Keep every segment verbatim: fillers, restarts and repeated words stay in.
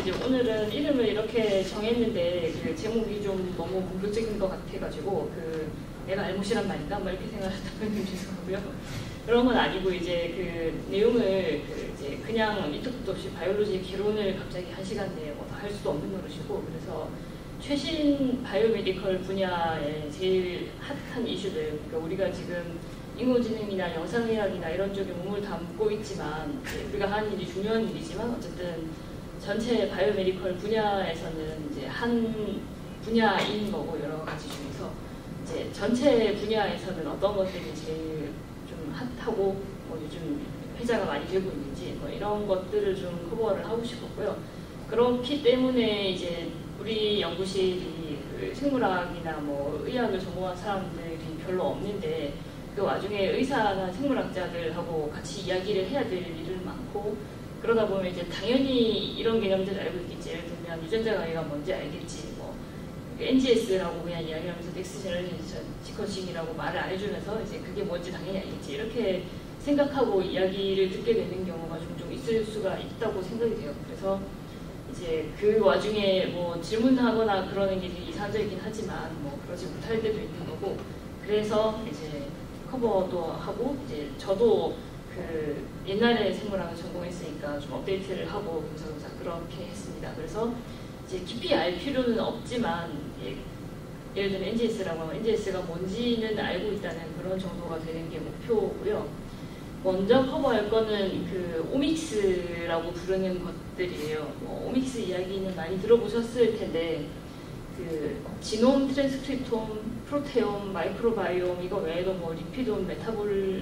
이제 오늘은 이름을 이렇게 정했는데 그 제목이 좀 너무 공격적인 것 같아가지고 그 내가 알못이란 말인가 뭐 이렇게 생각하셨다면 죄송하고요. 그런 건 아니고 이제 그 내용을 그 이제 그냥 밑도 끝도 없이 바이올로지 개론을 갑자기 한 시간 내에 뭐 다 할 수도 없는 노릇이고, 그래서 최신 바이오메디컬 분야의 제일 핫한 이슈들, 그러니까 우리가 지금 인공지능이나 영상의학이나 이런 쪽에 몸을 담고 있지만 우리가 하는 일이 중요한 일이지만 어쨌든 전체 바이오메디컬 분야에서는 이제 한 분야인 거고, 여러 가지 중에서 이제 전체 분야에서는 어떤 것들이 제일 좀 핫하고 뭐 요즘 회자가 많이 되고 있는지 뭐 이런 것들을 좀 커버를 하고 싶었고요. 그렇기 때문에 이제 우리 연구실이 그 생물학이나 뭐 의학을 전공한 사람들이 별로 없는데 그 와중에 의사나 생물학자들하고 같이 이야기를 해야 될 일은 많고, 그러다 보면 이제 당연히 이런 개념들을 알고 있겠지. 예를 들면 유전자 강의가 뭔지 알겠지. 뭐 엔지에스라고 그냥 이야기하면서 넥스트 제너레이션 시퀀싱이라고 말을 안 해주면서 이제 그게 뭔지 당연히 알겠지. 이렇게 생각하고 이야기를 듣게 되는 경우가 종종 있을 수가 있다고 생각이 돼요. 그래서 이제 그 와중에 뭐 질문하거나 그러는 게 되게 이상적이긴 하지만 뭐 그러지 못할 때도 있는 거고, 그래서 이제 커버도 하고, 이제 저도 그 옛날에 생물학을 전공했으니까 좀 업데이트를 하고 분석분석 그렇게 했습니다. 그래서 이제 깊이 알 필요는 없지만 예, 예를 들면 엔지에스라고 하면 엔지에스가 뭔지는 알고 있다는 그런 정도가 되는 게 목표고요. 먼저 커버할 거는 그 오믹스라고 부르는 것들이에요. 뭐 오믹스 이야기는 많이 들어보셨을 텐데 그 지놈, 트랜스크립톰, 프로테옴, 마이크로바이옴 이거 외에도 뭐 리피돔, 메타볼리좀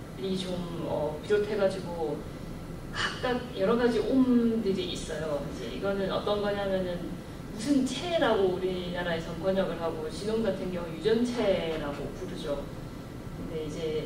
어, 비롯해가지고 각각 여러 가지 옴들이 있어요. 이제 이거는 어떤 거냐면은 무슨 체라고 우리나라에서 번역을 하고, 지놈 같은 경우 유전체라고 부르죠. 근데 이제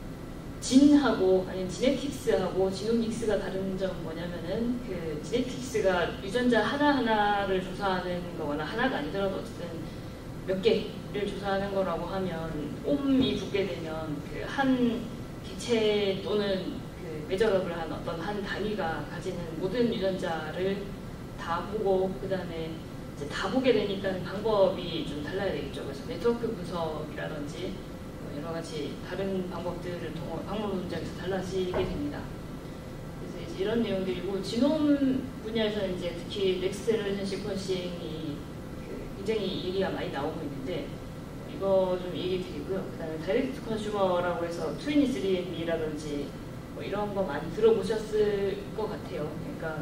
진하고 아니면 지네틱스하고 지노믹스가 다른 점 뭐냐면은 그 지네틱스가 유전자 하나하나를 조사하는 거거나 하나가 아니더라도 어쨌든 몇 개를 조사하는 거라고 하면 옴이 붙게 되면 그 한 개체 또는 그 메저러블 한 어떤 한 단위가 가지는 모든 유전자를 다 보고 그 다음에 이제 다 보게 되니까 방법이 좀 달라야 되겠죠. 그래서 네트워크 분석이라든지 여러 가지 다른 방법들을 통해 방법 문장에서 달라지게 됩니다. 그래서 이제 이런 내용들이고, 지놈 분야에서는 이제 특히 넥스트 제너레이션 시퀀싱이 그 굉장히 얘기가 많이 나오고 있는데 이거 좀 얘기 드리고요. 그다음에 다이렉트 컨슈머라고 해서 이이삼엠이라든지 뭐 이런 거 많이 들어보셨을 것 같아요. 그러니까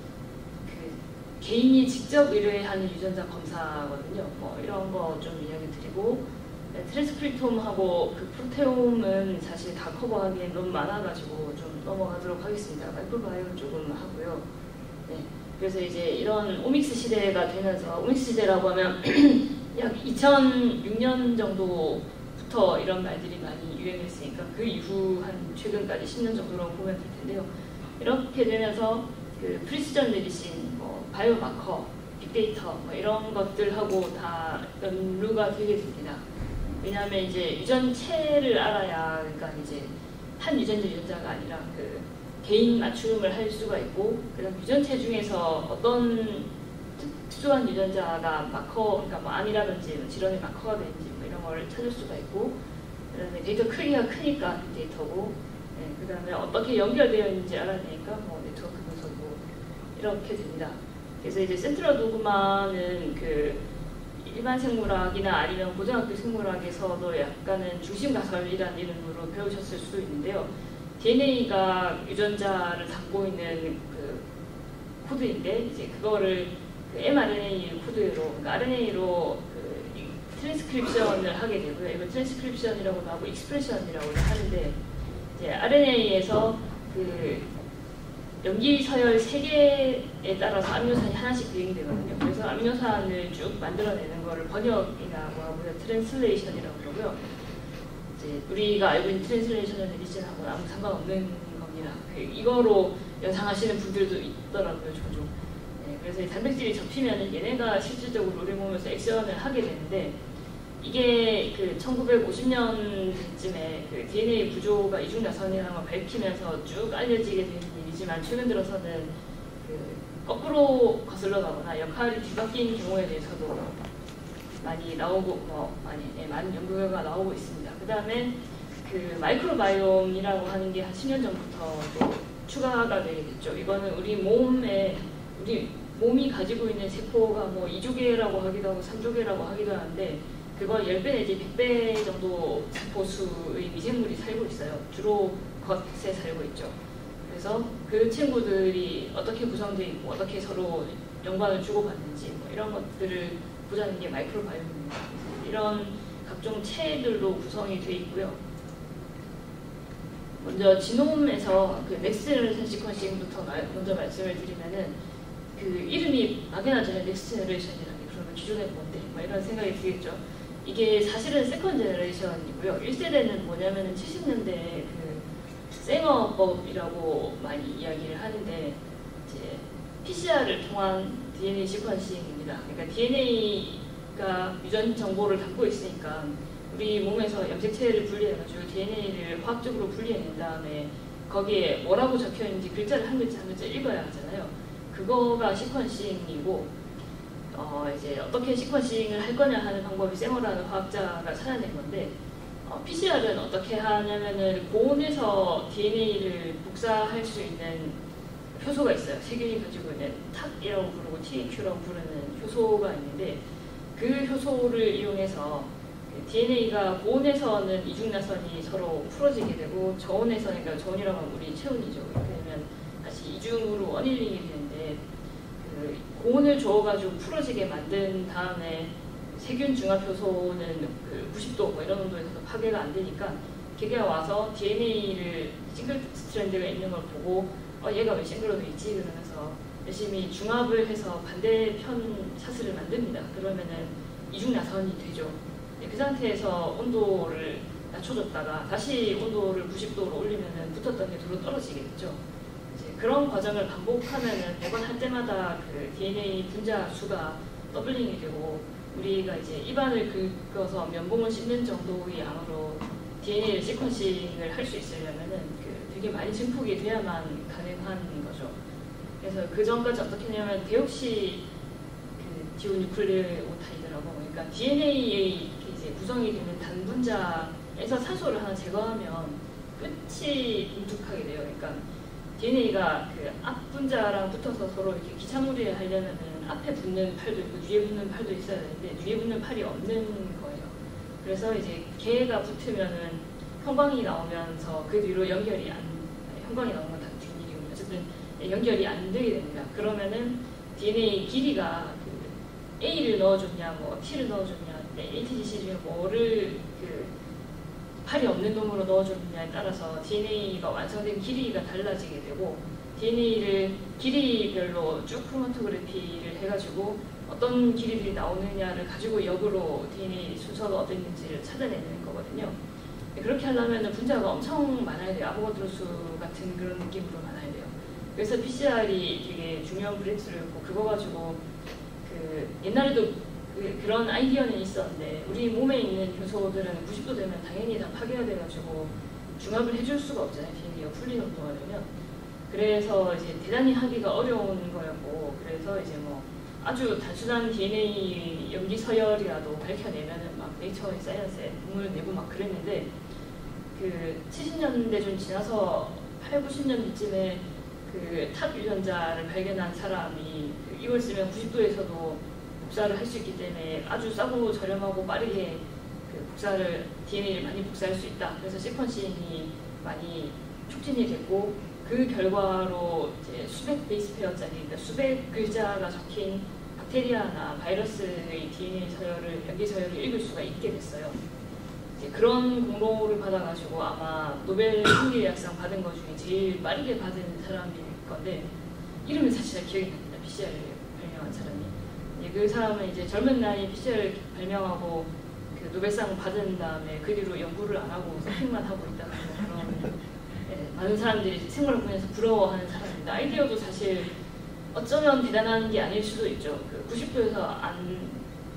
그 개인이 직접 의뢰하는 유전자 검사거든요. 뭐 이런 거 좀 이야기 드리고, 트랜스크립톰하고 그 프로테옴은 사실 다 커버하기엔 너무 많아가지고 좀 넘어가도록 하겠습니다. 마이크로바이옴 조금 하고요. 네, 그래서 이제 이런 오믹스 시대가 되면서, 오믹스 시대라고 하면 약 이천육 년 정도부터 이런 말들이 많이 유행했으니까 그 이후 한 최근까지 십 년 정도라고 보면 될 텐데요. 이렇게 되면서 그 프리시전 메디신, 뭐 바이오마커, 빅데이터 뭐 이런 것들하고 다 연루가 되게 됩니다. 왜냐하면 이제 유전체를 알아야, 그러니까 이제 한 유전자 유전자가 아니라 그 개인 맞춤을 할 수가 있고, 그다음 유전체 중에서 어떤 특수한 유전자가 마커, 그러니까 뭐 암이라든지 질환의 마커가 되는지 뭐 이런 걸 찾을 수가 있고, 그다음에 데이터 크기가 크니까 빅데이터고, 네, 그다음에 어떻게 연결되어 있는지 알아내니까 뭐 네트워크 분석이고 이렇게 됩니다. 그래서 이제 센트럴 도그마는 그 일반 생물학이나 아니면 고등학교 생물학에서도 약간은 중심가설이라는 이름으로 배우셨을 수도 있는데요. 디엔에이가 유전자를 담고 있는 그 코드인데 이제 그거를 그 엠알엔에이 코드로, 그러니까 알엔에이로 그 트랜스크립션을 하게 되고요. 이걸 트랜스크립션이라고도 하고 익스프레션이라고도 하는데, 이제 알엔에이에서 그 염기 서열 세 개에 따라서 아미노산이 하나씩 비행되거든요. 그래서 아미노산을 쭉 만들어내는 거를 번역이라고 하고요. 트랜슬레이션이라고 그러고요. 이제 우리가 알고 있는 트랜슬레이션을 메디슨하고는 아무 상관없는 겁니다. 이거로 연상하시는 분들도 있더라고요, 종종. 네, 그래서 이 단백질이 접히면 얘네가 실질적으로 우리 몸에서 액션을 하게 되는데, 이게 그 천구백오십 년쯤에 그 디엔에이 구조가 이중나선이라는 걸 밝히면서 쭉 알려지게 된 일이지만, 최근 들어서는 그 거꾸로 거슬러 가거나 역할이 뒤바뀐 경우에 대해서도 많이 나오고 뭐 많이 네, 많은 연구 결과가 나오고 있습니다. 그 다음에 그 마이크로바이옴이라고 하는 게 한 십 년 전부터 또 추가가 되게 됐죠. 이거는 우리 몸에 우리 몸이 가지고 있는 세포가 뭐 이 조개라고 하기도 하고 삼 조개라고 하기도 하는데 그거 십 배 내지 백 배 정도 세포수의 미생물이 살고 있어요. 주로 겉에 살고 있죠. 그래서 그 친구들이 어떻게 구성되어 있고 어떻게 서로 연관을 주고받는지 뭐 이런 것들을 보자는 게 마이크로바이옴입니다. 이런 각종 체들로 구성이 되어 있고요. 먼저 지놈에서 그 넥스트 시퀀싱부터 먼저 말씀을 드리면은 그 이름이 막연하잖아요. 넥스트 제너레이션이라는 게 그러면 기존에 뭔데? 뭐 이런 생각이 들겠죠. 이게 사실은 세컨드 제너레이션이고요. 일 세대는 뭐냐면은 칠십 년대 그 생어법이라고 많이 이야기를 하는데 이제 피씨알을 통한 디엔에이 시퀀싱입니다. 그러니까 디엔에이가 유전 정보를 담고 있으니까 우리 몸에서 염색체를 분리해가지고 디엔에이를 화학적으로 분리해낸 다음에 거기에 뭐라고 적혀있는지 글자를 한 글자 한 글자 읽어야 하잖아요. 그거가 시퀀싱이고 어 이제 어떻게 시퀀싱을 할 거냐 하는 방법이 세머라는 화학자가 찾아낸 건데 어 피씨알은 어떻게 하냐면은 고온에서 디엔에이를 복사할 수 있는 효소가 있어요. 세균이 가지고 있는 탁이라고 부르고 티에이큐라고 부르는 효소가 있는데 그 효소를 이용해서 디엔에이가 고온에서는 이중나선이 서로 풀어지게 되고 저온에서는, 그러니까 저온이라고 하면 우리 체온이죠. 이렇게 되면 다시 이중으로 어닐링이 되는데 그 고온을 줘가지고 풀어지게 만든 다음에 세균 중합 효소는 그 구십 도 뭐 이런 온도에서도 파괴가 안 되니까 걔가 와서 디엔에이를 싱글 스트랜드가 있는 걸 보고 어 얘가 왜 싱글로 돼 있지? 그러면서 열심히 중합을 해서 반대편 샷을 만듭니다. 그러면은 이중나선이 되죠. 그 상태에서 온도를 낮춰줬다가 다시 온도를 구십 도로 올리면은 붙었던 게 도로 떨어지겠죠. 이제 그런 과정을 반복하면은 매번 할 때마다 그 디엔에이 분자 수가 더블링이 되고 우리가 이제 입안을 긁어서 면봉을 씹는 정도의 양으로 디엔에이를 시퀀싱을 할 수 있으려면은 그 되게 많이 증폭이 돼야만 가능한 거죠. 그래서 그 전까지 어떻게 했냐면 데옥시 그 디오뉴클레오타이드라고, 그러니까 디엔에이의 이제 구성이 되는 단분자에서 산소를 하나 제거하면 끝이 뭉툭하게 돼요. 그러니까 디엔에이가 그 앞분자랑 붙어서 서로 이렇게 기차놀이를 하려면은 앞에 붙는 팔도 있고 뒤에 붙는 팔도 있어야 되는데 뒤에 붙는 팔이 없는 거예요. 그래서 이제 개가 붙으면은 형광이 나오면서 그 뒤로 연결이 안, 형광이 나오는 건 다 뒷일이고 어쨌든 연결이 안 되게 됩니다. 그러면은 디엔에이 길이가 그 A를 넣어줬냐, 뭐 T를 넣어줬냐, 에이티지씨 중에 뭐를 그 팔이 없는 놈으로 넣어줬느냐에 따라서 디엔에이가 완성된 길이가 달라지게 되고 디엔에이를 길이별로 쭉 크로마토그래피를 해가지고 어떤 길이들이 나오느냐를 가지고 역으로 디엔에이 순서가 어땠는지를 찾아내는 거거든요. 그렇게 하려면 분자가 엄청 많아야 돼요. 아보가드로 수 같은 그런 느낌으로 많아야 돼요. 그래서 피씨알이 되게 중요한 브레이크스루였고 그거 가지고 그 옛날에도 그, 그런 아이디어는 있었는데 우리 몸에 있는 효소들은 구십 도 되면 당연히 다 파괴가 돼가지고 중합을 해줄 수가 없잖아요. 디엔에이가 풀린 온도가 되면. 그래서 이제 대단히 하기가 어려운 거였고 그래서 이제 뭐 아주 단순한 디엔에이 염기 서열이라도 밝혀내면은 막 네이처의 사이언스에 논문을 내고 막 그랬는데 그 칠십 년대 좀 지나서 팔, 구십 년대쯤에 그 탑 유전자를 발견한 사람이 그 이걸 쓰면 구십 도에서도 복사를 할 수 있기 때문에 아주 싸고 저렴하고 빠르게 그 복사를 디엔에이를 많이 복사할 수 있다. 그래서 시퀀싱이 많이 촉진이 됐고 그 결과로 이제 수백 베이스 페어짜리, 그러니까 수백 글자가 적힌 박테리아나 바이러스의 디엔에이 서열을, 염기 서열을 읽을 수가 있게 됐어요. 이제 그런 공로를 받아가지고 아마 노벨 생리의학상 받은 것 중에 제일 빠르게 받은 사람일 건데 이름은 사실 잘 기억이 납니다. 피씨알을 발명한 사람이. 이제 그 사람은 이제 젊은 나이에 피씨알을 발명하고 그 노벨상 받은 다음에 그 뒤로 연구를 안 하고 서핑만 하고 있다는 그런 네, 많은 사람들이 생물학 분야에서 부러워하는 사람입니다. 아이디어도 사실 어쩌면 대단한 게 아닐 수도 있죠. 그 구십 도에서 안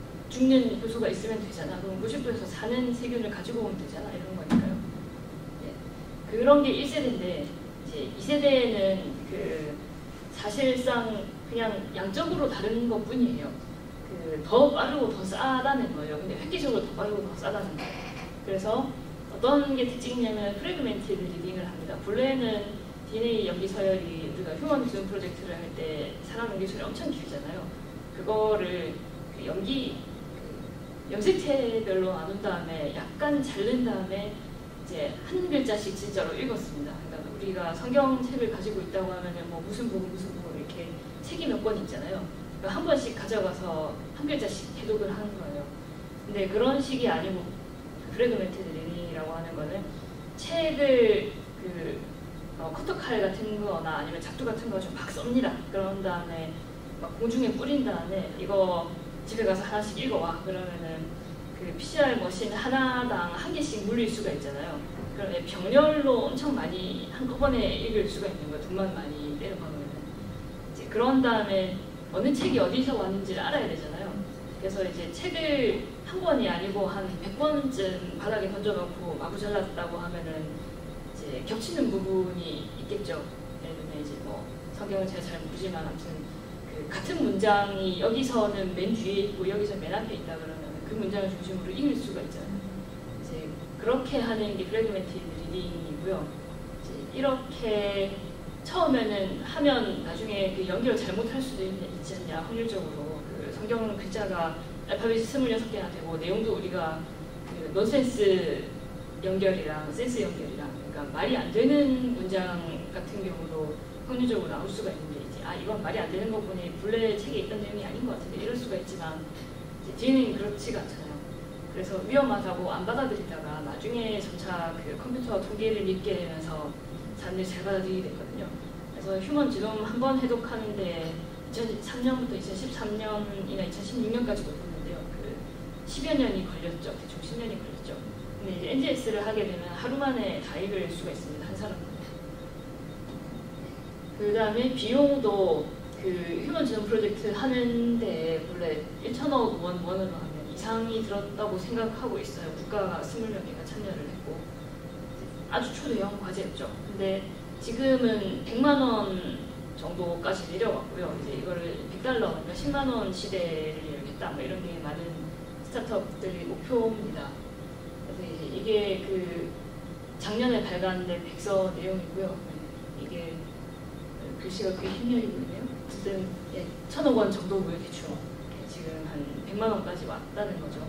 죽는 효소가 있으면 되잖아. 그럼 구십 도에서 사는 세균을 가지고 오면 되잖아. 이런 거니까요. 네, 그런 게 일 세대인데 이제 이 세대에는 그 사실상 그냥 양적으로 다른 것 뿐이에요. 그 더 빠르고 더 싸다는 거예요. 근데 획기적으로 더 빠르고 더 싸다는 거예요. 그래서 어떤 게 특징이냐면 프래그멘티드 리딩을 합니다. 본래는 디엔에이 연기 서열이 우리가 휴먼 지노 프로젝트를 할 때 사람 연기 서열이 엄청 길잖아요. 그거를 그 연기 그 염색체별로 나눈 다음에 약간 자른 다음에 이제 한 글자씩 진짜로 읽었습니다. 그러니까 우리가 성경책을 가지고 있다고 하면은 뭐 무슨 부분 무슨 부분 이렇게 책이 몇 권 있잖아요. 그러니까 한 번씩 가져가서 한 글자씩 해독을 하는 거예요. 근데 그런 식이 아니고 프래그멘티드 리딩이라고 하는 거는 책을 그 어, 커터칼 같은 거나 아니면 작두 같은 거 좀 막 썹니다. 그런 다음에 막 공중에 뿌린 다음에 이거 집에 가서 하나씩 읽어와. 그러면은 그 피씨알 머신 하나당 한 개씩 물릴 수가 있잖아요. 그러면 병렬로 엄청 많이 한꺼번에 읽을 수가 있는 거예요. 돈만 많이 때려박으면. 이제 그런 다음에 어느 책이 어디서 왔는지를 알아야 되잖아요. 그래서 이제 책을 한 권이 아니고 한 백 권쯤 바닥에 던져놓고 마구 잘랐다고 하면은 이제 겹치는 부분이 있겠죠. 예를 들면 이제 뭐 성경은 제가 잘 모르지만 아무튼 그 같은 문장이 여기서는 맨 뒤에 있고 여기서 맨 앞에 있다 그러면 그 문장을 중심으로 읽을 수가 있잖아요. 이제 그렇게 하는 게 프래그멘티드 리딩이고요. 이제 이렇게 처음에는 하면 나중에 그 연결을 잘못할 수도 있지 않냐, 확률적으로. 그 성경 글자가 알파벳이 스물여섯 개나 되고 내용도 우리가 그 논센스 연결이랑 센스 연결이랑 그러니까 말이 안 되는 문장 같은 경우도 확률적으로 나올 수가 있는데 이제 아 이건 말이 안 되는 거 보니 본래 책에 있던 내용이 아닌 것 같은데 이럴 수가 있지만 이제 디엔에이는 그렇지가 않잖아요. 그래서 위험하다고 안 받아들이다가 나중에 점차 그 컴퓨터 통계를 읽게 되면서 사람들이 잘 받아들이게 됐거든요. 그래서 휴먼 지놈 한 번 해독하는데 이천삼 년부터 이천십삼 년이나 이천십육 년까지도 했는데요. 그 십여 년이 걸렸죠. 대충 십 년이 걸렸죠. 근데 이제 엔지에스를 하게 되면 하루 만에 다 읽을 수가 있습니다. 한 사람은. 그 다음에 비용도 그 휴먼 지놈 프로젝트 하는데 원래 천억 원, 원으로 하면 이상이 들었다고 생각하고 있어요. 국가가 이십 명이가 참여를 했고 아주 초대형 과제였죠. 근데 지금은 백만 원 정도까지 내려왔고요. 이제 이거를 백 달러, 그러니까 십만 원 시대를 열겠다, 뭐 이런 게 많은 스타트업들의 목표입니다. 그래서 이제 이게 그 작년에 발간된 백서 내용이고요. 이게 글씨가 꽤 힘들게 보이네요. 어쨌든 예, 천억 원 정도고요, 대충. 지금 한 백만 원까지 왔다는 거죠.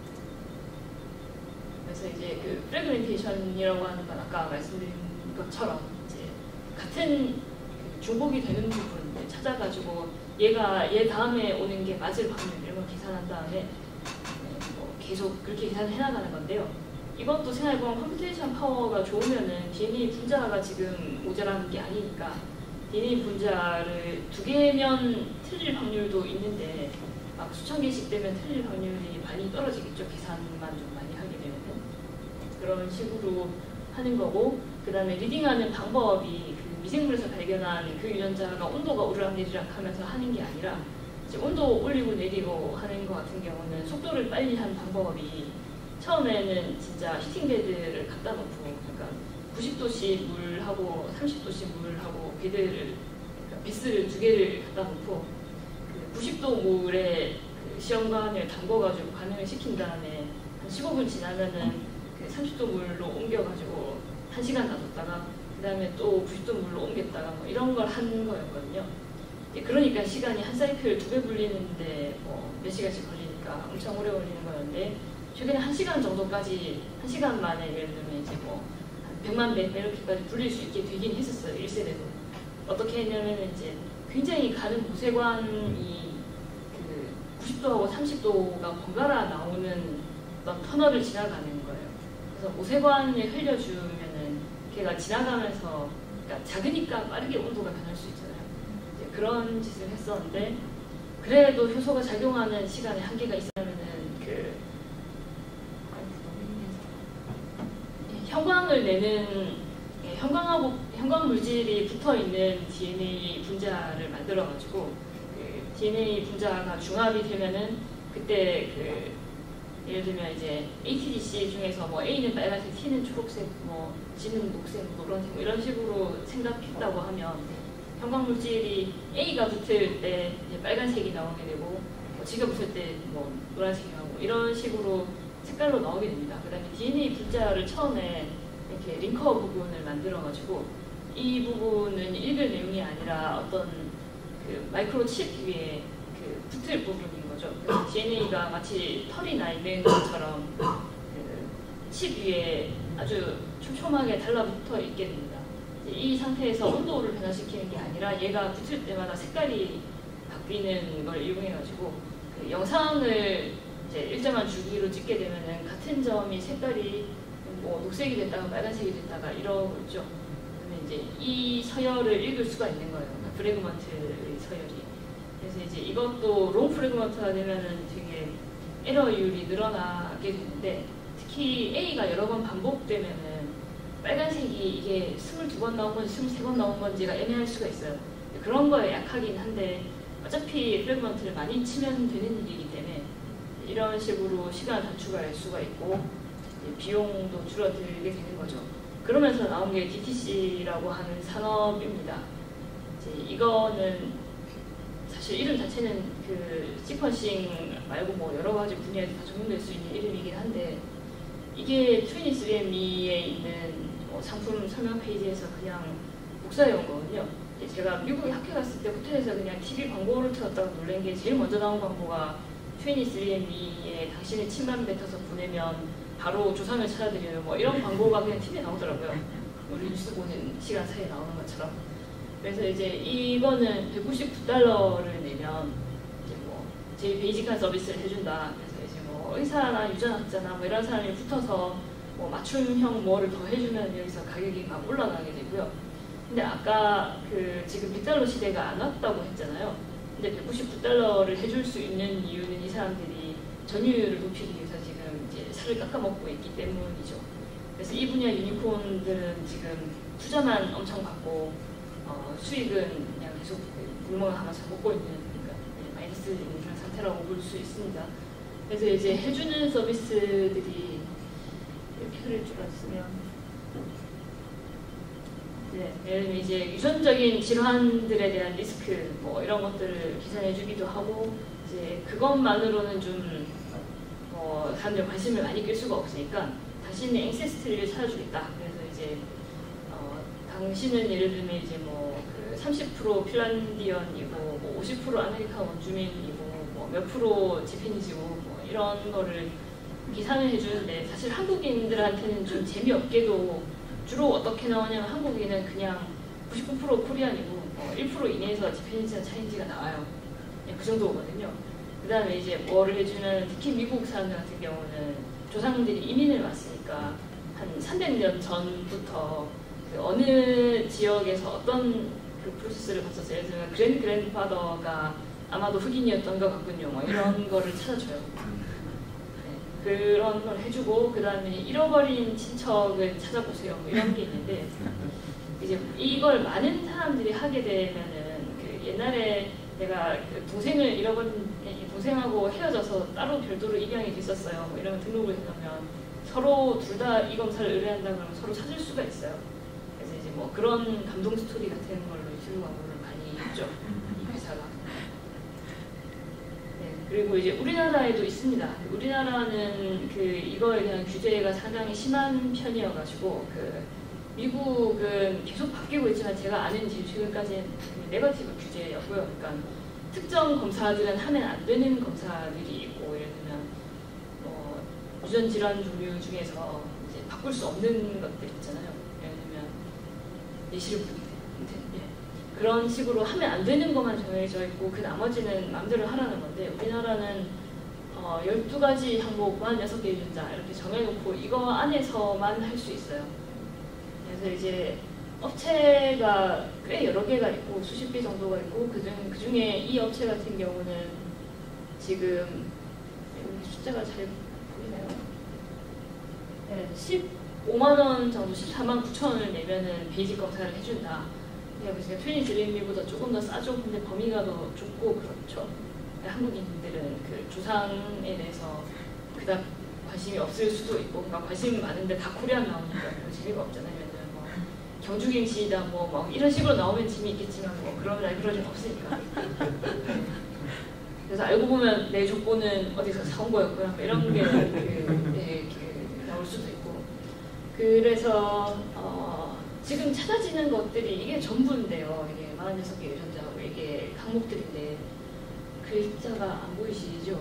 그래서 이제 그 프래그멘테이션이라고 하는 건 아까 말씀드린 것처럼 이제 같은 그 중복이 되는 부분을 찾아가지고 얘가 얘 다음에 오는 게 맞을 확률 이런 걸 계산한 다음에 뭐 계속 그렇게 계산을 해나가는 건데요. 이것도 생각해보면 컴퓨테이션 파워가 좋으면은 디엔에이 분자가 지금 모자라는 게 아니니까 디엔에이 분자를 두 개면 틀릴 확률도 있는데 막 수천 개씩 되면 틀릴 확률이 많이 떨어지겠죠. 계산만 좀 많이 하게 되면은. 그런 식으로 하는 거고, 그 다음에 리딩하는 방법이 그 미생물에서 발견한 그 유전자가 온도가 오르락내리락 하면서 하는 게 아니라 이제 온도 올리고 내리고 하는 거 같은 경우는 속도를 빨리 하는 방법이 처음에는 진짜 히팅베드를 갖다 놓고 그러니까 구십 도씨 물하고 삼십 도씨 물하고 베드를 그러니까 베스를 두 개를 갖다 놓고 그 구십 도 물에 그 시험관을 담궈가지고 반응을 시킨 다음에 한 십오 분 지나면은 그 삼십 도 물로 옮겨가지고 한 시간 놔뒀다가 그 다음에 또 구십 도 물로 옮겼다가 뭐 이런 걸 한 거였거든요. 그러니까 시간이 한 사이클 두 배 불리는데 뭐 몇 시간씩 걸리니까 엄청 오래 걸리는 거였는데 최근에 한 시간 정도까지 한 시간 만에 예를 들면 이제 뭐 한 백만 배 이렇게까지 불릴 수 있게 되긴 했었어요. 일 세대도. 어떻게 했냐면 이제 굉장히 가는 모세관이 그 구십 도하고 삼십 도가 번갈아 나오는 어떤 터널을 지나가는 거예요. 그래서 모세관을 흘려주면은 걔가 지나가면서 그러니까 작으니까 빠르게 온도가 변할 수 있잖아요. 이제 그런 짓을 했었는데 그래도 효소가 작용하는 시간에 한계가 있으면은 그 형광을 내는 예, 형광하고 형광 물질이 붙어 있는 디엔에이 분자를 만들어 가지고 그 디엔에이 분자가 중합이 되면은 그때 그 예를 들면 이제 에이티디씨 중에서 뭐 A는 빨간색, T는 초록색, 뭐 G는 녹색, 뭐 노란색 뭐 이런 식으로 생각했다고 하면 형광물질이 A가 붙을 때 이제 빨간색이 나오게 되고 뭐 G가 붙을 때 뭐 노란색이 나오고 이런 식으로 색깔로 나오게 됩니다. 그 다음에 디엔에이 분자를 처음에 이렇게 링커 부분을 만들어가지고 이 부분은 읽을 내용이 아니라 어떤 그 마이크로 칩 위에 그 붙을 부분인 거죠. 그래서 디엔에이가 마치 털이 나 있는 것처럼 그 칩 위에 아주 촘촘하게 달라붙어 있게 됩니다. 이 상태에서 온도를 변화시키는 게 아니라 얘가 붙을 때마다 색깔이 바뀌는 걸 이용해가지고 그 영상을 이제 일정한 주기로 찍게 되면은 같은 점이 색깔이 뭐 녹색이 됐다가 빨간색이 됐다가 이러고 있죠. 그러면 이제 이 서열을 읽을 수가 있는 거예요. 그러니까 프래그먼트의 서열이. 그래서 이제 이것도 롱 프래그먼트가 되면은 되게 에러율이 늘어나게 되는데 특히 A가 여러 번 반복되면은 빨간색이 이게 스물두 번 나온 건지 스물세 번 나온 건지가 애매할 수가 있어요. 그런 거에 약하긴 한데 어차피 프래그먼트를 많이 치면 되는 일이기 때문에 이런 식으로 시간을 단축할 수가 있고 비용도 줄어들게 되는 거죠. 그러면서 나온 게 디티씨라고 하는 산업입니다. 이제 이거는 사실 이름 자체는 그 시퀀싱 말고 뭐 여러 가지 분야에서 다 적용될 수 있는 이름이긴 한데 이게 트웬티쓰리앤미에 있는 뭐 상품 설명 페이지에서 그냥 복사해 온 거거든요. 제가 미국에 학교 갔을 때 호텔에서 그냥 티비 광고를 틀었다고 놀란 게 제일 먼저 나온 광고가 트웬티쓰리앤미에 당신의 침만 뱉어서 보내면 바로 조상을 찾아드려요. 뭐 이런 광고가 그냥 티비에 나오더라고요. 우리 뉴스 보는 시간 사이에 나오는 것처럼. 그래서 이제 이거는 백구십구 달러를 내면 이제 뭐 제일 베이직한 서비스를 해준다. 그래서 이제 뭐 의사나 유전학자나 뭐 이런 사람이 붙어서 뭐 맞춤형 뭐를 더 해주면 여기서 가격이 막 올라가게 되고요. 근데 아까 그 지금 백 달러 시대가 안 왔다고 했잖아요. 근데 백구십구 달러를 해줄 수 있는 이유는 이 사람들이 전유율을 높이기 위해서 지금 이제 살을 깎아먹고 있기 때문이죠. 그래서 이 분야 유니콘들은 지금 투자만 엄청 받고 어, 수익은 그냥 계속 물멍을 하면서 먹고 있는 그러니까 마이너스 있는 그런 상태라고 볼 수 있습니다. 그래서 이제 해주는 서비스들이 이렇게 흐를 줄 알았으면 네, 예를 들면 이제 유전적인 질환들에 대한 리스크 뭐 이런 것들을 계산해주기도 하고 이제 그것만으로는 좀 어, 사람들 관심을 많이 끌 수가 없으니까 당신의 앵세스트리를 찾아주겠다. 그래서 이제 어, 당신은 예를 들면 이제 뭐 그 삼십 퍼센트 핀란디언이고 뭐 오십 퍼센트 아메리카 원주민이고 뭐 몇 프로 지페니즈고 뭐 이런 거를 계산을 해주는데 사실 한국인들한테는 좀 재미없게도 주로 어떻게 나오냐면 한국인은 그냥 구십구 퍼센트 코리안이고 어, 일 퍼센트 이내에서 지페니즈나 차이니즈가 나와요. 네, 그 정도거든요. 그 다음에 이제 뭐를 해주는 특히 미국 사람들 같은 경우는 조상들이 이민을 왔으니까 한 삼백 년 전부터 그 어느 지역에서 어떤 그 프로세스를 거쳐서 예를 들면 그랜드 그랜드파더가 아마도 흑인이었던 것 같군요. 뭐 이런 거를 찾아줘요. 네, 그런 걸 해주고 그 다음에 잃어버린 친척을 찾아보세요. 뭐 이런 게 있는데 이제 이걸 많은 사람들이 하게 되면은 그 옛날에 내가 그 동생을 잃어버린 동생하고 헤어져서 따로 별도로 입양이 됐었어요. 뭐 이러면 등록을 해놓으면 서로 둘 다 이 검사를 의뢰한다 그러면 서로 찾을 수가 있어요. 그래서 이제 뭐 그런 감동 스토리 같은 걸로 유튜브 광고를 많이 했죠. 이 회사가. 네, 그리고 이제 우리나라에도 있습니다. 우리나라는 그 이거에 대한 규제가 상당히 심한 편이어가지고 그 미국은 계속 바뀌고 있지만 제가 아는 제일 최근까지는 네거티브 규제였고요. 그러니까 특정 검사들은 하면 안 되는 검사들이 있고 예를 들면 뭐 유전 질환 종류 중에서 이제 바꿀 수 없는 것들 있잖아요. 예를 들면 예시를 보게 예. 그런 식으로 하면 안 되는 것만 정해져 있고 그 나머지는 마음대로 하라는 건데 우리나라는 어, 열두 가지 항목만 여섯 개 유전자 이렇게 정해놓고 이거 안에서만 할 수 있어요. 그래서 이제 업체가 꽤 여러 개가 있고 수십 개 정도가 있고 그중, 그중에 이 업체 같은 경우는 지금 숫자가 잘 보이나요? 네, 십오만 원 정도 십사만 구천 원을 내면은 베이직 검사를 해준다. 그래서 트웬티쓰리앤미보다 조금 더 싸죠. 근데 범위가 더 좁고 그렇죠. 한국인들은 그 조상에 대해서 그닥 관심이 없을 수도 있고 그러니까 관심이 많은데 다 코리안 나오니까 재미가 없잖아요. 경주갱신이다 뭐, 뭐 이런 식으로 나오면 재미있겠지만 뭐 그런 날 그럴 일 없으니까. 그래서 알고 보면 내 족보는 어디서 사온 거였구나 뭐 이런 게 그, 네, 그 나올 수도 있고. 그래서 어, 지금 찾아지는 것들이 이게 전부인데요. 이게 사십육 개 유전자하고 이게 항목들인데 글자가 안 보이시죠?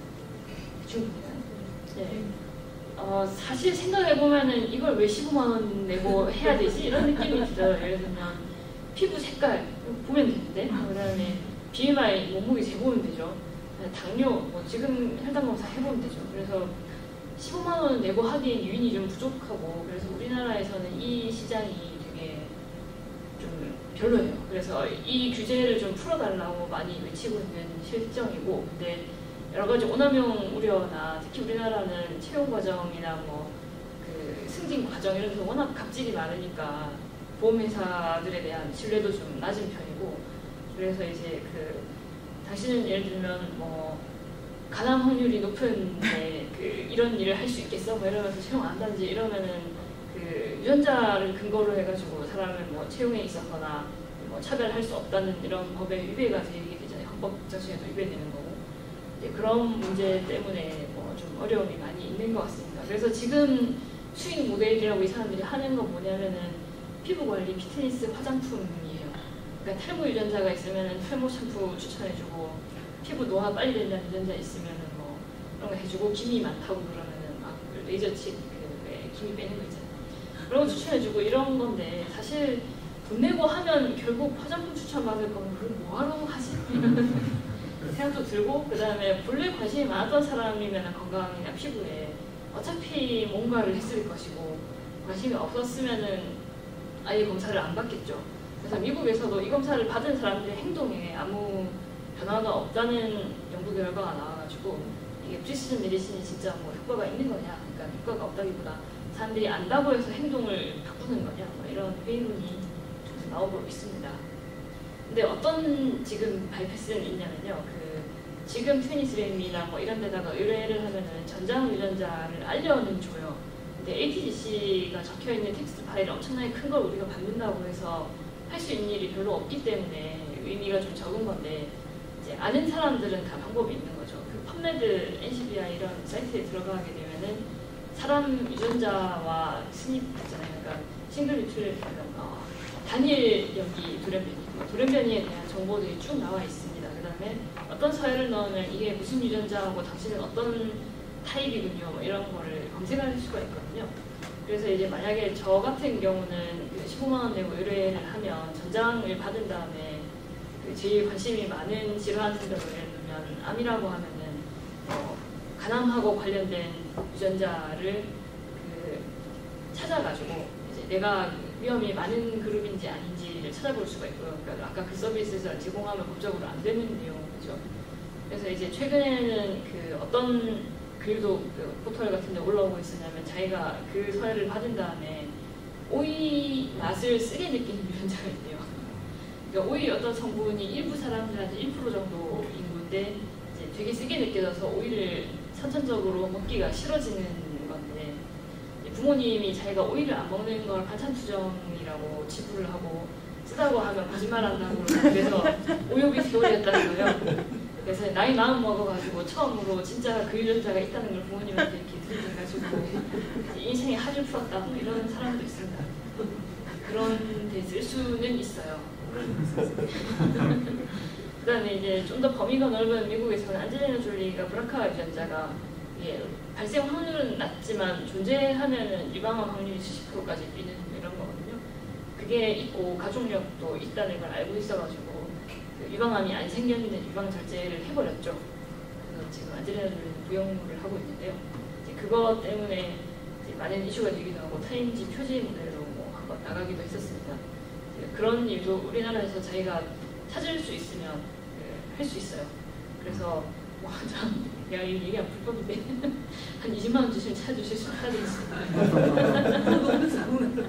중국이요? 네. 어, 사실 생각해보면은 이걸 왜 십오만 원 내고 해야 되지? 이런 느낌이 들어요. 예를 들면 피부 색깔 보면 되는데, 그 다음에 비엠아이 몸무게 재보면 되죠. 당뇨 뭐 지금 혈당 검사 해보면 되죠. 그래서 십오만 원 내고 하기엔 유인이 좀 부족하고, 그래서 우리나라에서는 이 시장이 되게 좀 별로예요. 그래서 이 규제를 좀 풀어달라고 많이 외치고 있는 실정이고, 근데 여러 가지 오남용 우려나 특히 우리나라는 채용 과정이나 뭐 그 승진 과정 이런 데서 워낙 갑질이 많으니까 보험회사들에 대한 신뢰도 좀 낮은 편이고, 그래서 이제 그 당신은 예를 들면 뭐 가담 확률이 높은데 그 이런 일을 할 수 있겠어? 뭐 이러면서 채용 안 한다든지 이러면은 그 유전자를 근거로 해가지고 사람을 뭐 채용에 있어서나 뭐 차별할 수 없다는 이런 법의 위배가 되게 되잖아요. 헌법 자체에도 위배되는 거고. 이제 그런 문제 때문에 뭐 좀 어려움이 많이 있는 것 같습니다. 그래서 지금 수익 모델이라고 이 사람들이 하는 건 뭐냐면은 피부 관리, 피트니스, 화장품이에요. 그러니까 탈모 유전자가 있으면은 탈모 샴푸 추천해주고, 피부 노화 빨리 된다는 유전자 있으면은 뭐 그런 거 해주고, 기미 많다고 그러면은 막 레이저 칩 그 기미 빼는 거 있잖아요. 그런 거 추천해주고 이런 건데, 사실 돈 내고 하면 결국 화장품 추천받을 거면 그걸 뭐하러 하지? 생각도 들고, 그 다음에 본래 관심이 많았던 사람이면 건강이나 피부에 어차피 뭔가를 했을 것이고, 관심이 없었으면은 아예 검사를 안 받겠죠. 그래서 미국에서도 이 검사를 받은 사람들의 행동에 아무 변화가 없다는 연구 결과가 나와가지고, 이게 프리시즌 메디신이 진짜 뭐 효과가 있는 거냐, 그러니까 효과가 없다기보다 사람들이 안다고 해서 행동을 바꾸는 거냐, 뭐 이런 회의론이 나오고 있습니다. 근데 어떤 지금 바이패스는 있냐면요, 그 지금 트웬티쓰리엠이나 뭐 이런 데다가 의뢰를 하면은 전장 유전자를 알려는 줘요. 근데 에이티지씨가 적혀 있는 텍스트 파일이 엄청나게 큰 걸 우리가 받는다고 해서 할 수 있는 일이 별로 없기 때문에 의미가 좀 적은 건데, 이제 아는 사람들은 다 방법이 있는 거죠. 그 펀메드, 엔씨비아이 이런 사이트에 들어가게 되면은 사람 유전자와 스닙 있잖아요. 그러니까 싱글 뉴클 어, 단일 연기 돌연변이, 돌연변이에 대한 정보들이 쭉 나와 있습니다. 그 다음에 어떤 서열을 넣으면 이게 무슨 유전자하고 당신은 어떤 타입이군요, 뭐 이런 거를 검색할 수가 있거든요. 그래서 이제 만약에 저 같은 경우는 그 십오만 원 내고 의뢰를 하면 전장을 받은 다음에 그 제일 관심이 많은 질환 성별을 예를 들면 암이라고 하면은 어, 간암하고 관련된 유전자를 그 찾아가지고 이제 내가 위험이 많은 그룹인지 아닌지를 찾아볼 수가 있고요. 그러니까 아까 그 서비스에서 제공하면 법적으로 안 되는 내용이죠. 그래서 이제 최근에는 그 어떤 글도 그 포털 같은 데 올라오고 있었냐면, 자기가 그 서열을 받은 다음에 오이 맛을 쓰게 느끼는 유전자가 있대요. 그러니까 오이 어떤 성분이 일부 사람들한테 일 퍼센트 정도 인구인데 이제 되게 쓰게 느껴져서 오이를 선천적으로 먹기가 싫어지는 건데, 부모님이 자기가 오이를 안 먹는 걸 반찬투정이라고 치부를 하고 쓰다고 하면 거짓말한다고 그래서 오요비 세월이었다는 거예요. 그래서 나이 마음 먹어가지고 처음으로 진짜 그 유전자가 있다는 걸 부모님한테 이렇게 들려가지고 인생에 한줄 풀었다 뭐 이런 사람도 있습니다. 그런 데 쓸 수는 있어요. 그 다음에 이제 좀 더 범위가 넓은 미국에서는 안젤리나 졸리가 브라카 유전자가 예, 발생 확률은 낮지만 존재하면은 유방암 확률이 칠십 퍼센트까지 있는 이런 거거든요. 그게 있고 가족력도 있다는 걸 알고 있어가지고 그 유방암이 안 생겼는데 유방 절제를 해버렸죠. 그래서 지금 안젤리나 졸리는 부영물을 하고 있는데요. 이제 그것 때문에 이제 많은 이슈가 되기도 하고 타임지 표지 모델로 뭐 한번 나가기도 했었습니다. 그런 일도 우리나라에서 자기가 찾을 수 있으면 할 수 있어요. 그래서 뭐 참 내가 이 얘기하면 불법인데 한 이십만 원 주시면 찾아주실 수 있습니다. 너무 좋은.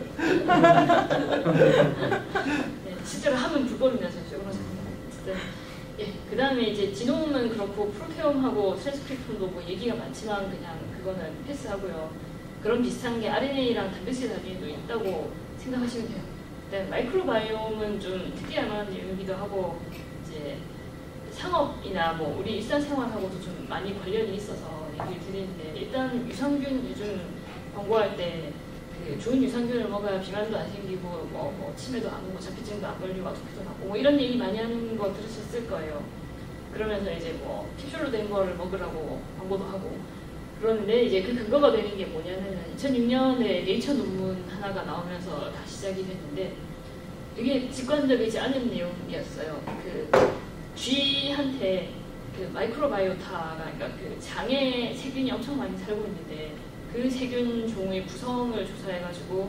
네, 실제로 하면 불법입니다. 저 이런 어쨌든 예, 그 다음에 이제 지놈은 그렇고 프로테옴하고 트랜스크립톤도 뭐 얘기가 많지만 그냥 그거는 패스하고요. 그런 비슷한 게 알엔에이랑 단백질 단위에도 있다고 생각하시면 돼요. 그다음에 마이크로바이옴은 좀 특이할 만한 내용이기도 하고 이제 상업이나 뭐 우리 일상생활하고도 좀 많이 관련이 있어서 얘기를 드리는데 일단 유산균 요즘 광고할 때 그 좋은 유산균을 먹어야 비만도 안 생기고 뭐, 뭐 치매도 안 오고 자폐증도 안 걸리고 아토피도 나고 뭐 이런 얘기 많이 하는 거 들으셨을 거예요. 그러면서 이제 뭐 캡슐로 된 거를 먹으라고 광고도 하고 그런데 이제 그 근거가 되는 게 뭐냐면 이천육 년에 네이처 논문 하나가 나오면서 다 시작이 됐는데 되게 직관적이지 않은 내용이었어요. 그 쥐한테 그 마이크로바이오타가 그러니까 그 장에 세균이 엄청 많이 살고 있는데 그 세균 종의 구성을 조사해가지고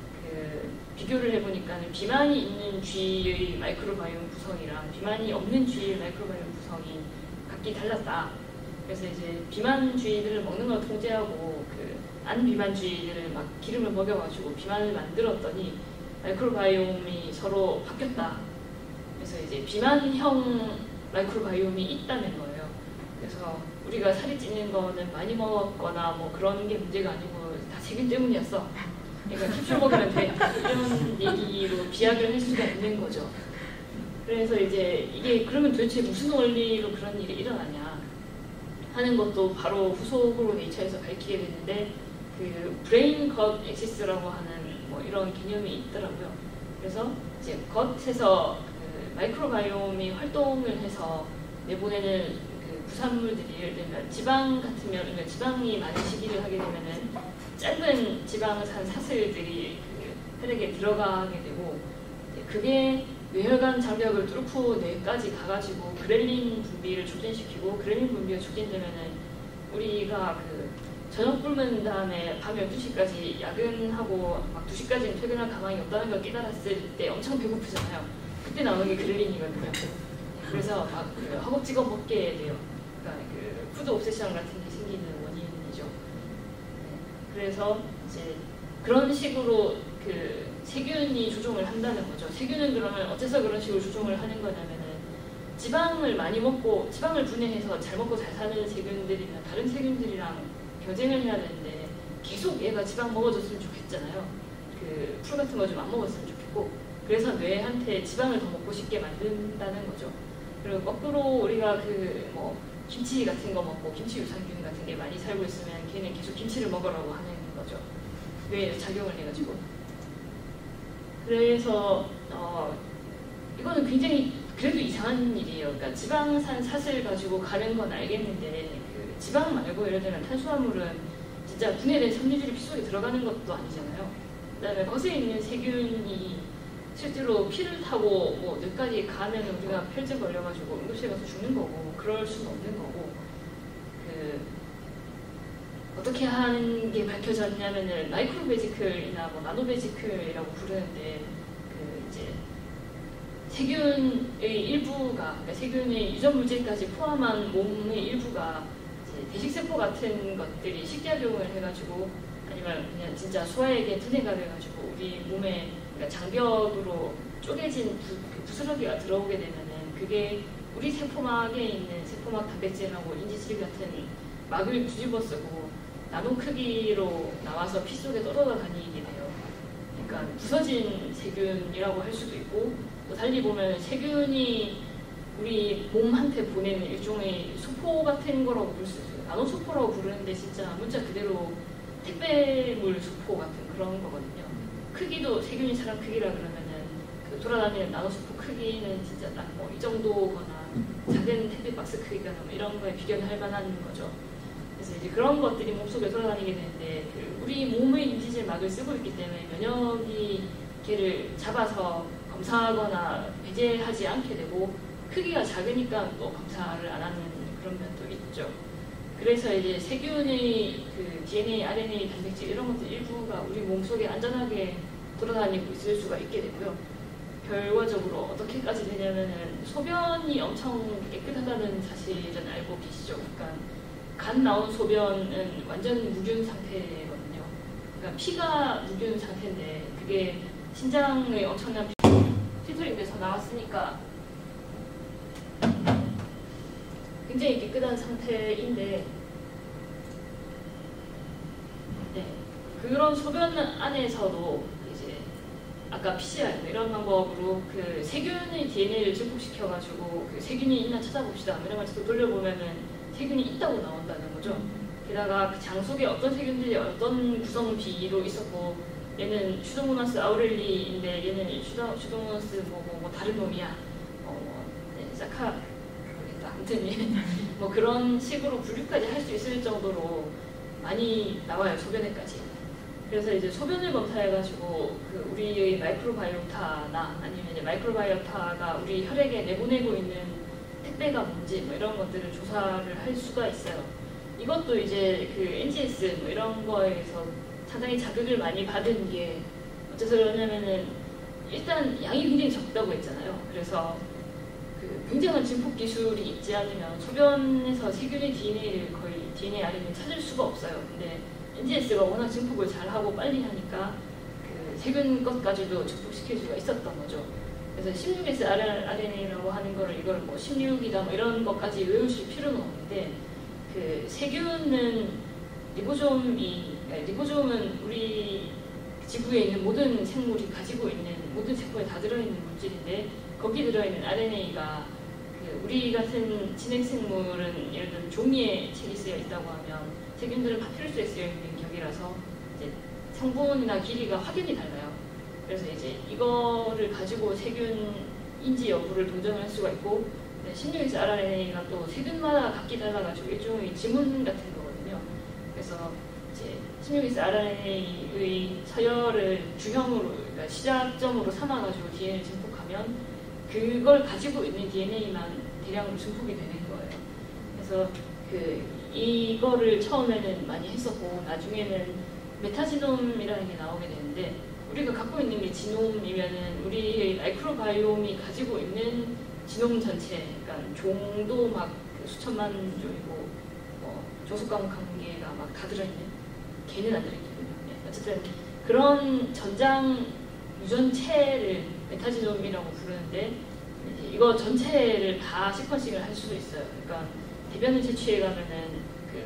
그 비교를 해보니까는 비만이 있는 쥐의 마이크로바이옴 구성이랑 비만이 없는 쥐의 마이크로바이옴 구성이 각기 달랐다. 그래서 이제 비만 쥐들을 먹는 걸 통제하고 그 안 비만 쥐들을 막 기름을 먹여가지고 비만을 만들었더니 마이크로바이옴이 서로 바뀌었다. 그래서 이제 비만형 마이크로바이옴이 있다는 거예요. 그래서 우리가 살이 찌는 거는 많이 먹었거나 뭐 그런 게 문제가 아니고 다 세균 때문이었어. 그러니까 캡슐 먹으면 돼. 이런 얘기로 비약을 할 수가 있는 거죠. 그래서 이제 이게 그러면 도대체 무슨 원리로 그런 일이 일어나냐 하는 것도 바로 후속으로 네이처에서 밝히게 됐는데 그 브레인 겉 액시스라고 하는 뭐 이런 개념이 있더라고요. 그래서 이제 겉에서 그 마이크로바이옴이 활동을 해서 내보내는 그 부산물들이 예를 들면 지방 같으면 그러니까 지방이 많은 식이를 하게 되면은 짧은 지방산 사슬들이 그 혈액에 들어가게 되고 그게 뇌혈관 장벽을 뚫고 뇌까지 가가지고 그렐린 분비를 촉진시키고 그렐린 분비가 촉진되면은 우리가 그 저녁 굶은 다음에 밤 열두 시까지 야근하고 막 두 시까지는 퇴근할 가망이 없다는 걸 깨달았을 때 엄청 배고프잖아요. 그때 나오는 게 그렐린이거든요. 그래서 막 그 허겁지겁 먹게 돼요. 그러니까 그 푸드 옵세션 같은 게 생기는 원인이죠. 네. 그래서 이제 그런 식으로 그 세균이 조종을 한다는 거죠. 세균은 그러면 어째서 그런 식으로 조종을 하는 거냐면은 지방을 많이 먹고 지방을 분해해서 잘 먹고 잘 사는 세균들이나 다른 세균들이랑 경쟁을 해야 되는데 계속 얘가 지방 먹어줬으면 좋겠잖아요. 그 풀 같은 거 좀 안 먹었으면 좋겠고 그래서 뇌한테 지방을 더 먹고 싶게 만든다는 거죠. 그리고 거꾸로 우리가 그 뭐 김치 같은 거 먹고 김치 유산균 같은 게 많이 살고 있으면 걔는 계속 김치를 먹으라고 하는 거죠. 뇌에 작용을 해가지고. 그래서 어, 이거는 굉장히 그래도 이상한 일이에요. 그러니까 지방산 사슬 가지고 가는 건 알겠는데 그 지방 말고 예를 들면 탄수화물은 진짜 분해된 섬유질이 피 속에 들어가는 것도 아니잖아요. 그다음에 겉에 있는 세균이 실제로 피를 타고 뭐 뇌까지 가면 우리가 폐렴 걸려가지고 응급실 가서 죽는 거고 그럴 수는 없는 거고 그 어떻게 하는 게 밝혀졌냐면은 마이크로 베지클이나 뭐 나노 베지클이라고 부르는데 그 이제 세균의 일부가 그러니까 세균의 유전 물질까지 포함한 몸의 일부가 이제 대식세포 같은 것들이 식작용을 해가지고 아니면 그냥 진짜 소화액에 분해가 돼가지고 우리 몸에 그러니까 장벽으로 쪼개진 부, 그 부스러기가 들어오게 되면은 그게 우리 세포막에 있는 세포막 단백질하고 인지질 같은 막을 뒤집어 쓰고 나노 크기로 나와서 피 속에 떠돌아 다니게 돼요. 그러니까 부서진 세균이라고 할 수도 있고 또 달리 보면 세균이 우리 몸한테 보내는 일종의 소포 같은 거라고 볼 수 있어요. 나노 소포라고 부르는데 진짜 문자 그대로 택배물 소포 같은 그런 거거든요. 크기도 세균이 사람 크기라 그러면은 그 돌아다니는 나노 소포 크기는 진짜 딱 뭐 이 정도거나 작은 택배 박스 크기거나 뭐 이런 거에 비견할 만한 거죠. 그래서 이제 그런 것들이 몸속에 돌아다니게 되는데 그 우리 몸의 인지질 막을 쓰고 있기 때문에 면역이 걔를 잡아서 검사하거나 배제하지 않게 되고 크기가 작으니까 또 검사를 안 하는 그런 면도 있죠. 그래서 이제 세균의 그 디엔에이, 알엔에이, 단백질 이런 것들 일부가 우리 몸속에 안전하게 돌아다니고 있을 수가 있게 되고요. 결과적으로 어떻게까지 되냐면은 소변이 엄청 깨끗하다는 사실은 알고 계시죠? 그러니까 간 나온 소변은 완전 무균 상태거든요. 그러니까 피가 무균 상태인데 그게 신장의 엄청난 필터링 돼서 나왔으니까 굉장히 깨끗한 상태인데 네, 그런 소변 안에서도 이제 아까 피씨알 이런 방법으로 그 세균의 디엔에이를 증폭시켜가지고 그 세균이 있나 찾아봅시다. 이런 걸 또 돌려보면은 세균이 있다고 나온다는 거죠. 게다가 그 장 속에 어떤 세균들이 어떤 구성 비로 있었고 얘는 슈도모나스 아우렐리인데 얘는 슈도, 슈도모나스 뭐, 뭐, 뭐 다른 놈이야. 어, 뭐, 네, 사카 모르겠다. 아무튼 뭐 그런 식으로 분류까지 할 수 있을 정도로 많이 나와요. 소변에까지. 그래서 이제 소변을 검사해가지고 그 우리의 마이크로바이오타나 아니면 이제 마이크로바이오타가 우리 혈액에 내보내고 있는 택배가 뭔지 뭐 이런 것들을 조사를 할 수가 있어요. 이것도 이제 그 엔지에스 뭐 이런 거에서 상당히 자극을 많이 받은 게 어째서 그러냐면은 일단 양이 굉장히 적다고 했잖아요. 그래서 그 굉장한 증폭 기술이 있지 않으면 소변에서 세균의 디엔에이를 거의 디엔에이 알엔에이를 찾을 수가 없어요. 근데 엔지에스가 워낙 증폭을 잘하고 빨리 하니까 그 세균 것까지도 증폭시킬 수가 있었던 거죠. 그래서 십육 에스 알엔에이라고 하는 거를 이걸 뭐 십육이다 뭐 이런 것까지 외우실 필요는 없는데 그 세균은 리보솜이 리보솜은 우리 지구에 있는 모든 생물이 가지고 있는 모든 세포에 다 들어있는 물질인데 거기 들어있는 알엔에이가 그 우리 같은 진핵생물은 예를 들어 종이에 책이 쓰여 있다고 하면 세균들은 파피루스에 쓰여 있는 격이라서 이제 성분이나 길이가 확연히 달라요. 그래서 이제 이거를 가지고 세균인지 여부를 동정할 수가 있고 십육 에스 알엔에이가 또 세균마다 각기 달라가지고 일종의 지문 같은 거거든요. 그래서 이제 십육 에스 알엔에이의 서열을 주형으로 그러니까 시작점으로 삼아가지고 디엔에이를 증폭하면 그걸 가지고 있는 디엔에이만 대량으로 증폭이 되는 거예요. 그래서 그 이거를 처음에는 많이 했었고 나중에는 메타지놈이라는 게 나오게 되는데 우리가 갖고 있는 게 지놈이면은 우리의 마이크로바이옴이 가지고 있는 지놈 전체, 그러니까 종도 막 수천만 종이고 뭐 조속과목 관계가 막 다 들어있는 걔는 안 들어있거든요. 네, 어쨌든 그런 전장 유전체를 메타지놈이라고 부르는데 이제 이거 전체를 다 시퀀싱을 할 수도 있어요. 그러니까 대변을 채취해 가면은 그,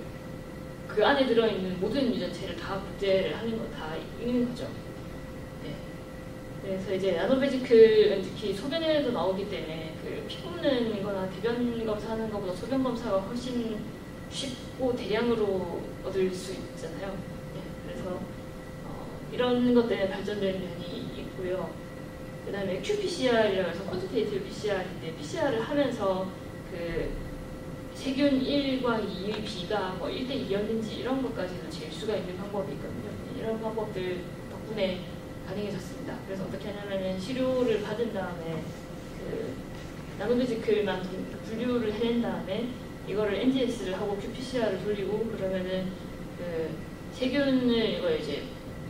그 안에 들어있는 모든 유전체를 다 복제를 하는 거 다 읽는 거죠. 네. 그래서 이제 나노베지클은 특히 소변에도 나오기 때문에 그 피 뽑는 거나 대변 검사하는 것보다 소변 검사가 훨씬 쉽고 대량으로 얻을 수 있잖아요. 네. 그래서 어, 이런 것 때문에 발전된 면이 있고요. 그 다음에 큐피씨알이라고 해서 퀀티테이티브 피씨알인데 피씨알을 하면서 그 세균 일과 이의 비가 뭐 일 대 이였는지 이런 것까지도 잴 수가 있는 방법이 있거든요. 이런 방법들 덕분에 가능해졌습니다. 그래서 어떻게 하냐면은 시료를 받은 다음에 그 나노베지클만 분류를 해낸 다음에 이거를 엔지에스를 하고 큐피씨알을 돌리고 그러면은 그 세균을 이거 이제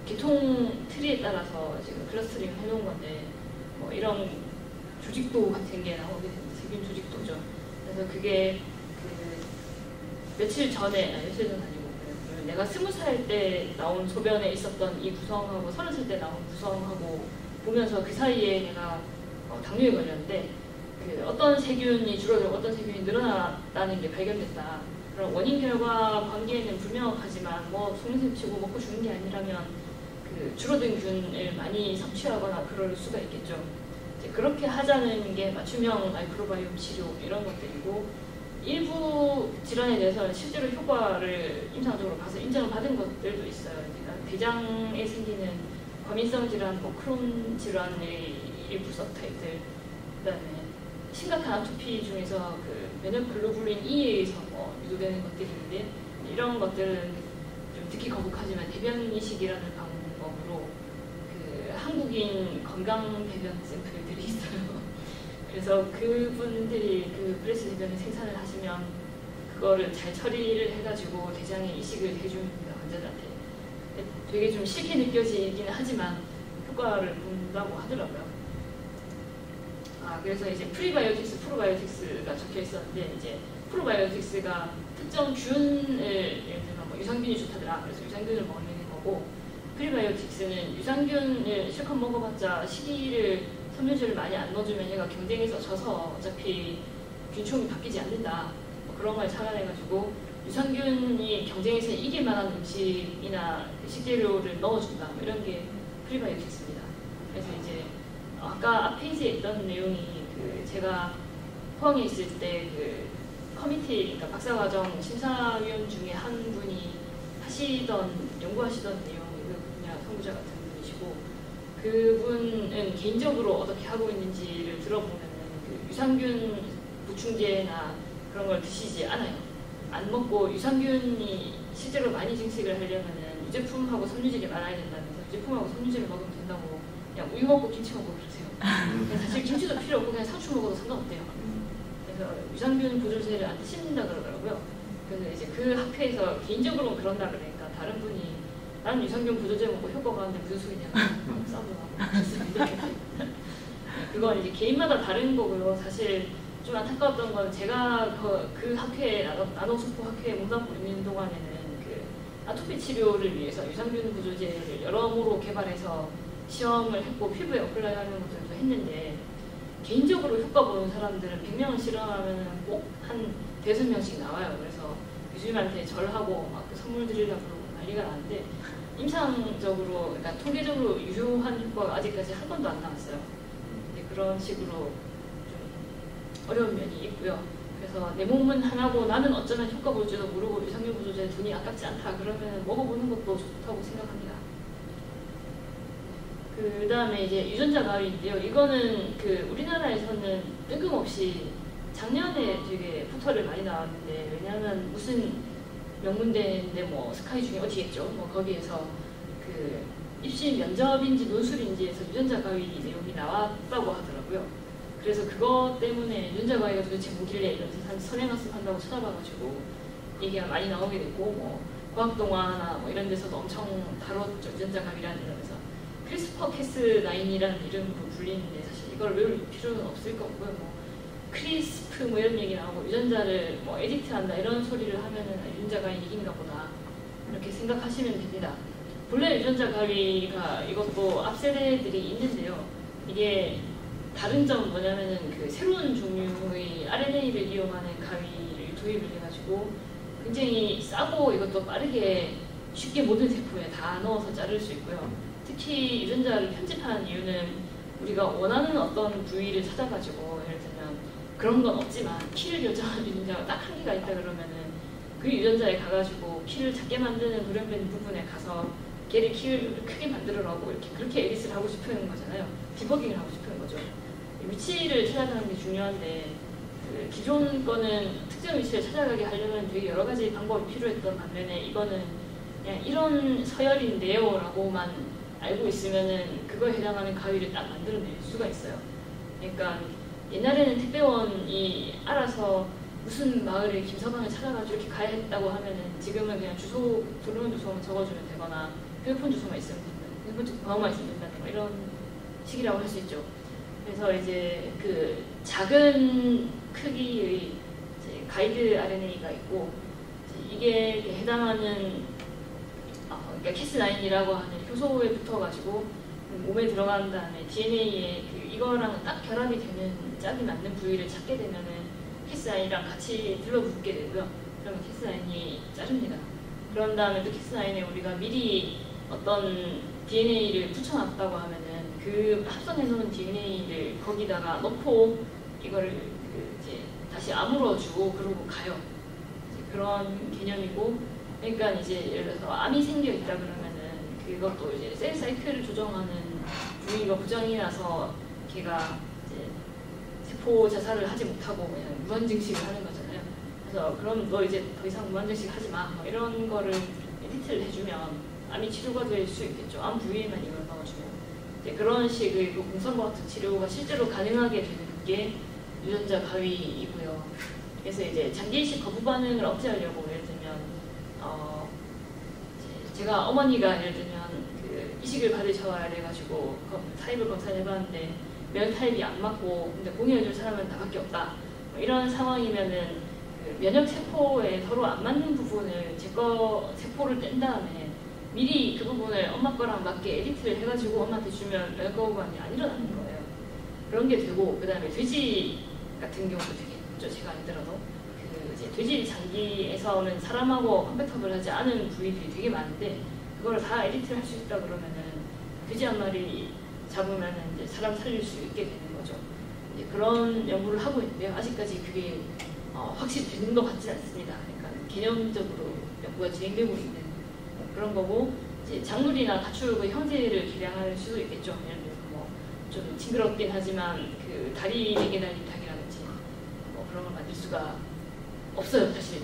계통 트리에 따라서 지금 클러스터링을 해놓은 건데 뭐 이런 조직도 같은 게 나오게 됩니다. 세균 조직도죠. 그래서 그게 그 며칠 전에, 아니 며칠 전 아니고 그 내가 스무 살 때 나온 소변에 있었던 이 구성하고 서른 살 때 나온 구성하고 보면서 그 사이에 내가 어, 당뇨에 걸렸는데 그 어떤 세균이 줄어들고 어떤 세균이 늘어났다는 게 발견됐다. 그런 원인 결과 관계는 불명확하지만 뭐 속눈썹 치고 먹고 죽는 게 아니라면 그 줄어든 균을 많이 섭취하거나 그럴 수가 있겠죠. 이제 그렇게 하자는 게 맞춤형 마이크로바이옴 치료 이런 것들이고 일부 질환에 대해서는 실제로 효과를 임상적으로 봐서 인정을 받은 것들도 있어요. 그러니까 대장에 생기는 과민성 질환, 뭐 크론 질환의 일부 서브타입들, 그다음에 심각한 아토피 중에서 그 면역 글로불린 E에 의해서 뭐 유도되는 것들이 있는데 이런 것들은 좀 듣기 거북하지만 대변 이식이라는 방법으로 그 한국인 건강 대변 샘플들이 있어요. 그래서 그분들이 그 브레스 대변을 생산을 하시면 그거를 잘 처리를 해가지고 대장에 이식을 해줍니다, 환자들한테. 되게 좀 싫게 느껴지기는 하지만 효과를 본다고 하더라고요. 아, 그래서 이제 프리바이오틱스, 프로바이오틱스가 적혀 있었는데 이제 프로바이오틱스가 특정 균을 예를 들면 뭐 유산균이 좋다더라. 그래서 유산균을 먹는 거고 프리바이오틱스는 유산균을 실컷 먹어봤자 시기를 섬유질을 많이 안 넣어주면 얘가 경쟁에서 져서 어차피 균총이 바뀌지 않는다. 뭐 그런 걸 착안해가지고 유산균이 경쟁에서 이길 만한 음식이나 식재료를 넣어준다. 뭐 이런 게 프리바이오틱스입니다. 그래서 이제 아까 앞 페이지에 있던 내용이 그 제가 포항에 있을 때 그 커미티, 그러니까 박사과정 심사위원 중에 한 분이 하시던, 연구하시던 내용이 그 분야 선구자 같은 분이시고, 그분은 개인적으로 어떻게 하고 있는지를 들어보면은 그 유산균 보충제나 그런 걸 드시지 않아요. 안 먹고 유산균이 실제로 많이 증식을 하려면은 유제품하고 섬유질이 많아야 된다면서 유제품하고 섬유질을 먹으면 된다고 그냥 우유 먹고 김치 먹고 그러세요. 사실 김치도 필요 없고 그냥 상추 먹어도 상관없대요. 그래서 유산균 보조제를 안 드신다 그러더라고요. 그래서 이제 그 학회에서 개인적으로 그런다 그러니까 다른 분이 나는 유산균 보조제 먹고 효과가 하는데 무슨 소리냐 싸움도 하고 그건 이제 개인마다 다른 거고요. 사실 좀 안타까웠던 건 제가 그, 그 학회에 나노수포 학회에 몸담고 있는 동안에는 그 아토피 치료를 위해서 유산균 보조제를 여러모로 개발해서 시험을 했고 피부에 어플라이하는 것들도 했는데 개인적으로 효과 보는 사람들은 백 명을 실험하면 꼭 한 대여섯 명씩 나와요. 그래서 교수님한테 절하고 막 그 선물 드리려고 그러고 난리가 나는데 임상적으로, 그러니까 통계적으로 유효한 효과가 아직까지 한 번도 안 나왔어요. 그런 식으로 좀 어려운 면이 있고요. 그래서 내 몸은 하나고 나는 어쩌면 효과 볼지도 모르고 유산균 보조제 돈이 아깝지 않다 그러면 먹어보는 것도 좋다고 생각합니다. 그 다음에 이제 유전자 가위인데요. 이거는 그 우리나라에서는 뜬금없이 작년에 되게 포털을 많이 나왔는데, 왜냐하면 무슨 명문대인데 뭐 스카이 중에 어디겠죠? 뭐 거기에서 그 입시 면접인지 논술인지에서 유전자 가위 내용이 나왔다고 하더라고요. 그래서 그것 때문에 유전자 가위가 도대체 뭐길래 이러면서 한 선행학습 한다고 찾아봐가지고 얘기가 많이 나오게 됐고, 뭐 과학동화나 뭐 이런 데서도 엄청 다뤘죠. 유전자 가위라는 이러면서 크리스퍼 캐스 나인이라는 이름으로 불리는데 사실 이걸 외울 필요는 없을 것 같고요. 뭐 크리스프 뭐 이런 얘기 나오고 유전자를 뭐 에디트한다 이런 소리를 하면은 유전자 가위 이긴가 보다 이렇게 생각하시면 됩니다. 본래 유전자 가위가 이것도 앞 세대들이 있는데요. 이게 다른 점 뭐냐면은 그 새로운 종류의 알엔에이를 이용하는 가위를 도입을 해가지고 굉장히 싸고 이것도 빠르게 쉽게 모든 세포에 다 넣어서 자를 수 있고요. 특히 유전자를 편집하는 이유는 우리가 원하는 어떤 부위를 찾아가지고, 예를 들면 그런 건 없지만 키를 결정하는 유전자가 딱 한 개가 있다 그러면은 그 유전자에 가가지고 키를 작게 만드는 돌연변 부분에 가서 걔를 키를 크게 만들으라고 이렇게 그렇게 에디트를 하고 싶은 거잖아요. 디버깅을 하고 싶은 거죠. 위치를 찾아가는 게 중요한데 그 기존 거는 특정 위치를 찾아가게 하려면 되게 여러 가지 방법이 필요했던 반면에 이거는 그냥 이런 서열인데요 라고만 알고 있으면은 그거에 해당하는 가위를 딱 만들어낼 수가 있어요. 그러니까 옛날에는 택배원이 알아서 무슨 마을에 김서방을 찾아가지고 이렇게 가야 했다고 하면은 지금은 그냥 주소, 도로원 주소만 적어주면 되거나 휴대폰 주소만 있으면 된다, 휴대폰 번호만 있으면 된다는 거 이런 식이라고 할 수 있죠. 그래서 이제 그 작은 크기의 이제 가이드 알엔에이가 있고 이제 이게 해당하는 어, 그러니까 캐스 나인이라고 하는 효소에 붙어가지고 몸에 들어간 다음에 디엔에이에 그 이거랑 딱 결합이 되는 짝이 맞는 부위를 찾게 되면은 캐스 나인이랑 같이 들러붙게 되고요. 그러면 캐스 나인이 자릅니다. 그런 다음에 또 캐스 나인에 우리가 미리 어떤 디엔에이를 붙여놨다고 하면은 그 합성해놓은 디엔에이를 거기다가 넣고 이거를 그 이제 다시 아물어주고 그러고 가요. 이제 그런 개념이고, 그러니까 이제 예를 들어서 암이 생겨 있다 그러면은 그것도 이제 셀 사이클을 조정하는 부위가 고장이 나서 걔가 이제 세포 자살을 하지 못하고 그냥 무한 증식을 하는 거잖아요. 그래서 그럼 너 이제 더 이상 무한 증식 하지 마. 뭐 이런 거를 에디트를 해주면 암이 치료가 될 수 있겠죠. 암 부위에만 이걸 넣어주면. 이제 그런 식의 그 공선과 같은 치료가 실제로 가능하게 되는 게 유전자 가위이고요. 그래서 이제 장기 이식 거부 반응을 억제하려고 예를 들면 어 이제 제가 어머니가 예를 들면 그 이식을 받으셔야 돼가지고 타입을 검사를 해봤는데 면 타입이 안 맞고 근데 공유해줄 사람은 나밖에 없다. 뭐 이런 상황이면은 그 면역 세포에 서로 안 맞는 부분을 제 거 세포를 뗀 다음에 미리 그 부분을 엄마 거랑 맞게 에디트를 해가지고 엄마한테 주면 면역 거부반응이 안 일어나는 거예요. 그런 게 되고, 그 다음에 돼지 같은 경우도 되겠죠. 제가 아니더라도 그 이제 돼지 장기에서는 사람하고 컴패터블 하지 않은 부위들이 되게 많은데 그걸 다 에디트를 할 수 있다 그러면은 돼지 한 마리 잡으면 이제 사람 살릴 수 있게 되는 거죠. 이제 그런 연구를 하고 있는데요. 아직까지 그게 어, 확실히 되는 것 같지는 않습니다. 그러니까 개념적으로 연구가 진행되고 있는 그런 거고, 이제 작물이나 가축의 형태를 개량할 수도 있겠죠. 예를 들어서 뭐 좀 징그럽긴 하지만 그 다리 네 개 달린 닭이라든지 뭐 그런 걸 만들 수가 없어요, 사실.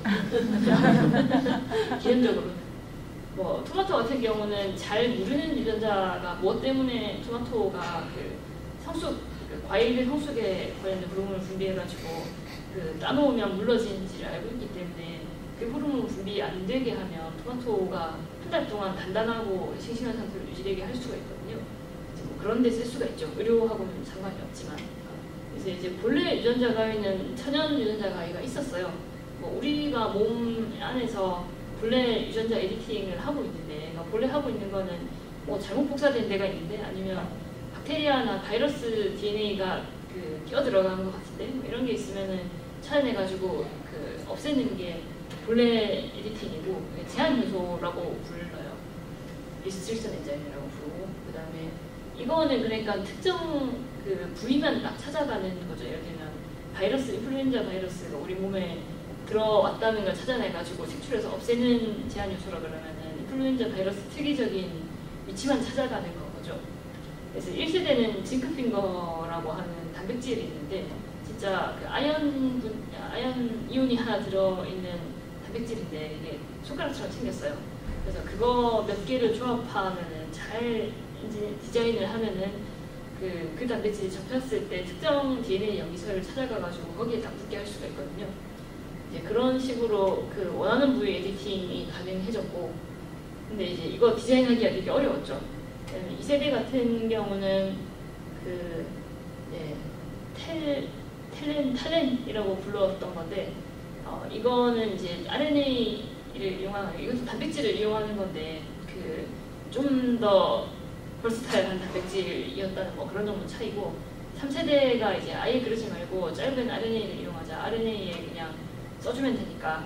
기본적으로. 뭐 토마토 같은 경우는 잘 무르는 유전자가 무엇 때문에 토마토가 그 성숙, 그 과일 성숙에 관련된 호르몬을 분비해가지고 그 따놓으면 물러지는지를 알고 있기 때문에 그 호르몬 분비 안 되게 하면 토마토가 한 달 동안 단단하고 싱싱한 상태로 유지되게 할 수가 있거든요. 뭐 그런 데 쓸 수가 있죠. 의료하고는 상관이 없지만. 그래서 이제 본래 유전자 가위는 천연 유전자 가위가 있었어요. 뭐 우리가 몸 안에서 본래 유전자 에디팅을 하고 있는데, 그러니까 본래 하고 있는 거는 뭐 잘못 복사된 데가 있는데, 아니면 박테리아나 바이러스 디엔에이가 그 끼어 들어가는 것 같은데, 뭐 이런 게 있으면은 찾아내가지고 그 없애는 게 본래 에디팅이고, 제한 요소라고 불러요. 리스트릭션 엔자임이라고 부르고, 그 다음에 이거는 그러니까 특정 그 부위만 딱 찾아가는 거죠. 예를 들면 바이러스, 인플루엔자 바이러스가 우리 몸에 들어왔다는 걸 찾아내가지고 색출해서 없애는 제한 요소라 그러면은 인플루엔자 바이러스 특이적인 위치만 찾아가는 거죠. 그래서 일 세대는 징크핑거라고 하는 단백질이 있는데, 진짜 그 아연, 분, 아연 이온이 하나 들어있는 단백질인데 이게 손가락처럼 생겼어요. 그래서 그거 몇 개를 조합하면은 잘 이제 디자인을 하면은 그, 그 단백질이 접혔을 때 특정 디엔에이 여기서를 찾아가가지고 거기에 딱 붙게 할 수가 있거든요. 이제 그런 식으로 그 원하는 부위 에디팅이 가능해졌고, 근데 이제 이거 디자인하기가 되게 어려웠죠. 이 세대 같은 경우는 그 네, 텔, 텔렌, 탈렌이라고 불렀던 건데, 어, 이거는 이제 알엔에이를 이용하는, 이것도 단백질을 이용하는 건데, 그 좀 더 버스타일한 단백질이었다는 뭐 그런 정도 차이고, 삼 세대가 이제 아예 그러지 말고 짧은 알엔에이를 이용하자, 알엔에이에 그냥 써주면 되니까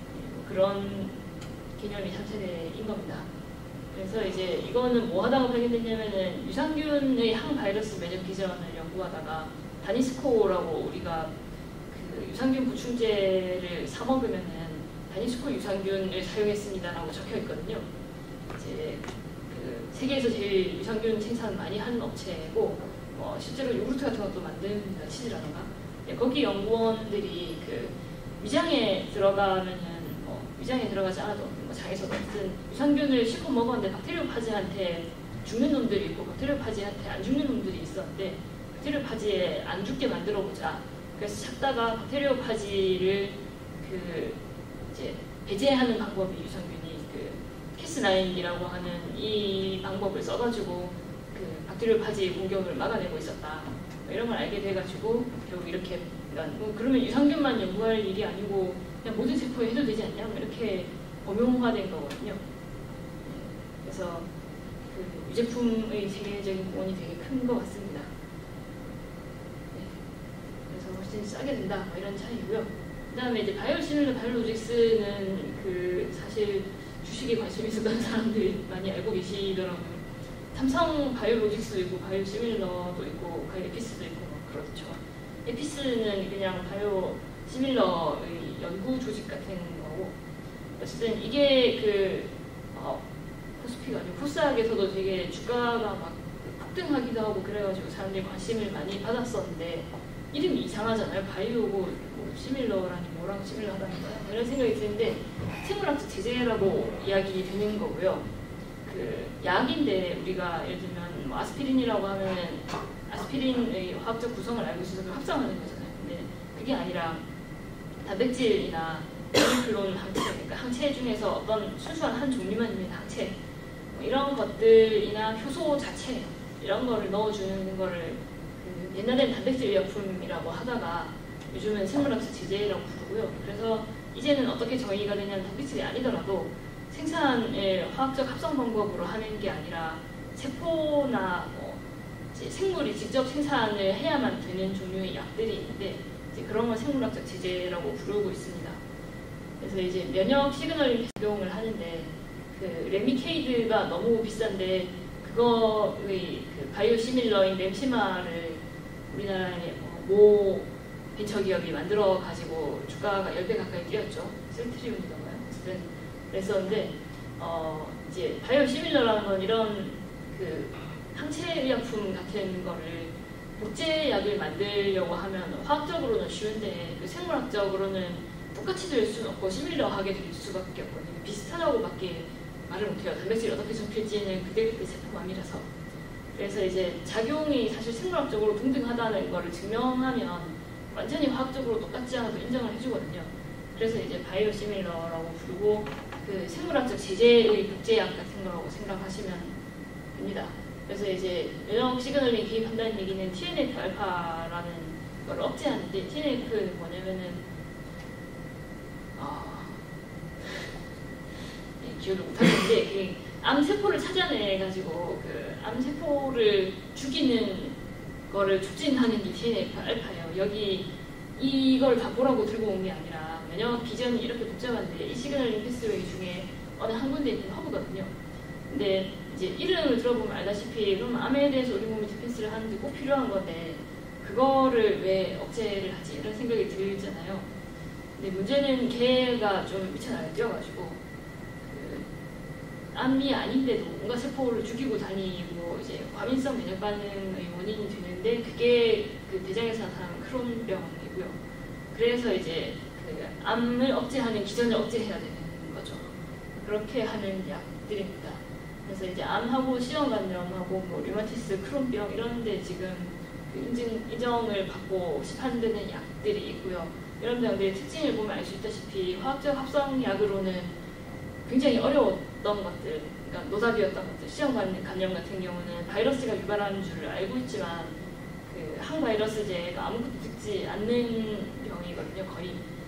그런 개념이 삼 세대인 겁니다. 그래서 이제 이거는 뭐 하다가 발견됐냐면은 유산균의 항바이러스 면역 기전을 연구하다가 다니스코라고 우리가 그 유산균 보충제를 사 먹으면은 다니스코 유산균을 사용했습니다라고 적혀 있거든요. 이제 그 세계에서 제일 유산균 생산 많이 하는 업체고, 뭐 실제로 요구르트 같은 것도 만듭니다. 치즈라던가. 거기 연구원들이 그 위장에 들어가면은 뭐 위장에 들어가지 않아도 뭐 장에서도 어쨌든 유산균을 실컷 먹었는데 박테리오파지한테 죽는 놈들이 있고 박테리오파지한테 안 죽는 놈들이 있었는데, 박테리오파지에 안 죽게 만들어 보자. 그래서 찾다가 박테리오파지를 그 이제 배제하는 방법이 유산균이 그 캐스나인이라고 하는 이 방법을 써가지고 그 박테리오파지 공격을 막아내고 있었다. 뭐 이런 걸 알게 돼가지고 결국 이렇게, 그러니까 뭐 그러면 유산균만 연구할 일이 아니고 그냥 모든 세포에 해도 되지 않냐? 뭐 이렇게 범용화된 거거든요. 그래서 그 유제품의 세계적인 공헌이 되게 큰 것 같습니다. 네. 그래서 훨씬 싸게 된다, 뭐 이런 차이고요. 그 다음에 이제 바이오시밀러 바이오로직스는 그 사실 주식에 관심 있었던 사람들이 많이 알고 계시더라고요. 삼성 바이오로직스도 있고 바이오시밀러도 있고 바이오에피스도 있고 뭐 그렇죠. 에피스는 그냥 바이오시밀러의 연구 조직 같은 거고, 어쨌든 이게 그 어, 코스피가 아니고 코스닥에서도 되게 주가가 막 폭등하기도 하고 그래가지고 사람들이 관심을 많이 받았었는데, 이름이 이상하잖아요. 바이오고 뭐 시밀러라니 뭐랑 시밀러하다는 거야, 이런 생각이 드는데 생물학적 제재라고 이야기 되는 거고요. 그 약인데 우리가 예를 들면 뭐 아스피린이라고 하면은 아스피린의 화학적 구성을 알고 있어서 그걸 합성하는 거잖아요. 근데 그게 아니라 단백질이나 모리큘론 항체, 그러니까 항체 중에서 어떤 순수한 한 종류만 있는 항체, 뭐 이런 것들이나 효소 자체 이런 거를 넣어주는 거를 그 옛날에는 단백질 의약품이라고 하다가 요즘은 생물학적 제재라고 부르고요. 그래서 이제는 어떻게 정의가 되냐면 단백질이 아니더라도 생산을 화학적 합성 방법으로 하는 게 아니라 세포나 뭐 이제 생물이 직접 생산을 해야만 되는 종류의 약들이 있는데, 이제 그런 걸 생물학적 제재라고 부르고 있습니다. 그래서 이제 면역 시그널링 적용을 하는데, 그 레미케이드가 너무 비싼데 그 그거의 그 바이오 시밀러인 램시마를 우리나라의 모 벤처기업이 만들어 가지고 주가가 십 배 가까이 뛰었죠. 셀트리온이던가요? 어쨌든 그랬었는데 어 이제 바이오 시밀러라는 건 이런 그 항체 의약품 같은 거를 복제약을 만들려고 하면 화학적으로는 쉬운데 그 생물학적으로는 똑같이 될 수는 없고 시밀러하게 될 수밖에 없거든요. 비슷하다고밖에 말을 못해요. 단백질이 어떻게 접힐지는 그때그때 세포맘이라서. 그래서 이제 작용이 사실 생물학적으로 동등하다는 거를 증명하면 완전히 화학적으로 똑같지 않아도 인정을 해주거든요. 그래서 이제 바이오 시밀러라고 부르고 그 생물학적 제재의 복제약 같은 거라고 생각하시면 됩니다. 그래서 이제 면역 시그널링 개입한다는 얘기는 티엔에프 알파라는 걸 억제하는데 티엔에프는 뭐냐면은 어, 네, 기억을 못하겠는데 그 암세포를 찾아내가지고 그 암세포를 죽이는 거를 촉진하는 게 티엔에프 알파예요. 여기 이걸 바꾸라고 들고 온 게 아니라 면역 비전이 이렇게 복잡한데 이 시그널링 패스웨이 중에 어느 한 군데 있는 허브거든요. 근데 이제 이름을 들어보면 알다시피 그럼 암에 대해서 우리 몸이 디펜스를 하는데 꼭 필요한 건데 그거를 왜 억제를 하지? 이런 생각이 들잖아요. 근데 문제는 걔가 좀 미쳐나가 뛰어가지고 그 암이 아닌데도 뭔가 세포를 죽이고 다니고 이제 과민성 면역 반응의 원인이 되는데 그게 그 대장에서 나타나는 크론병이고요. 그래서 이제 그 암을 억제하는 기전을 억제해야 되는 거죠. 그렇게 하는 약들입니다. 그래서 이제 암하고 시험관념하고 뭐 류마티스, 크론병 이런데 지금 그 인증 인정을 받고 시판되는 약들이 있고요. 이런 병들의 특징을 보면 알 수 있다시피 화학적 합성약으로는 굉장히 어려웠던 것들, 그러니까 노답이었던 것들, 시험관념 같은 경우는 바이러스가 유발하는 줄을 알고 있지만 그 항바이러스제가 아무것도 듣지 않는 병이거든요, 거의.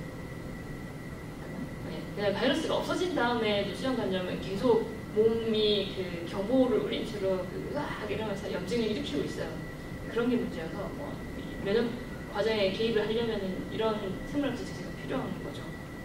네, 그냥 바이러스가 없어진 다음에도 시험관념은 계속 몸이 그 경보를 울린 채로 그 으악 이러면서 염증을 일으키고 있어요. 그런 게 문제여서 뭐 면역 과정에 개입을 하려면 이런 생물학적 제재가 필요한 거죠.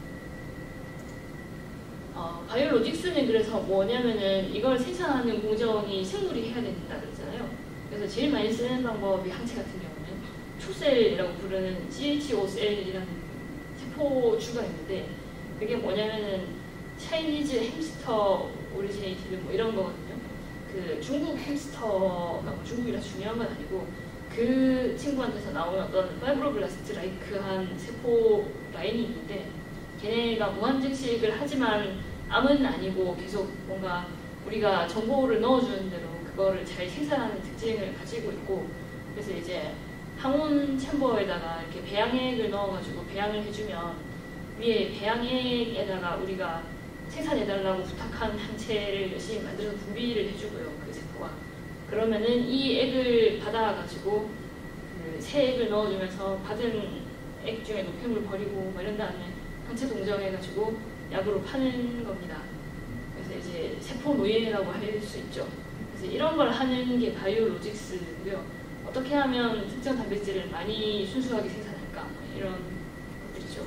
어, 바이오로직스는 그래서 뭐냐면은 이걸 생산하는 공정이 생물이 해야 된다 그랬잖아요. 그래서 제일 많이 쓰는 방법이 항체 같은 경우는 초셀이라고 부르는 씨에이치오셀이라는 세포주가 있는데 그게 뭐냐면은 차이니즈 햄스터 오리지네이티드 뭐 이런 거거든요. 그 중국 햄스터가 뭐 중국이라 중요한 건 아니고 그 친구한테서 나오는 어떤 파이브로블라스트 라이크한 세포 라인이 있는데 걔네가 무한증식을 하지만 암은 아니고 계속 뭔가 우리가 정보를 넣어주는 대로 그거를 잘 생산하는 특징을 가지고 있고 그래서 이제 항온 챔버에다가 이렇게 배양액을 넣어가지고 배양을 해주면 위에 배양액에다가 우리가 생산해달라고 부탁한 항체를 열심히 만들어서 분비를 해주고요, 그 세포가. 그러면은 이 액을 받아가지고 그 새 액을 넣어주면서 받은 액 중에 노폐물 버리고 뭐 이런 다음에 항체 동정해가지고 약으로 파는 겁니다. 그래서 이제 세포 노예라고 할 수 있죠. 그래서 이런 걸 하는 게 바이오로직스고요. 어떻게 하면 특정 단백질을 많이 순수하게 생산할까 뭐 이런 것들이죠.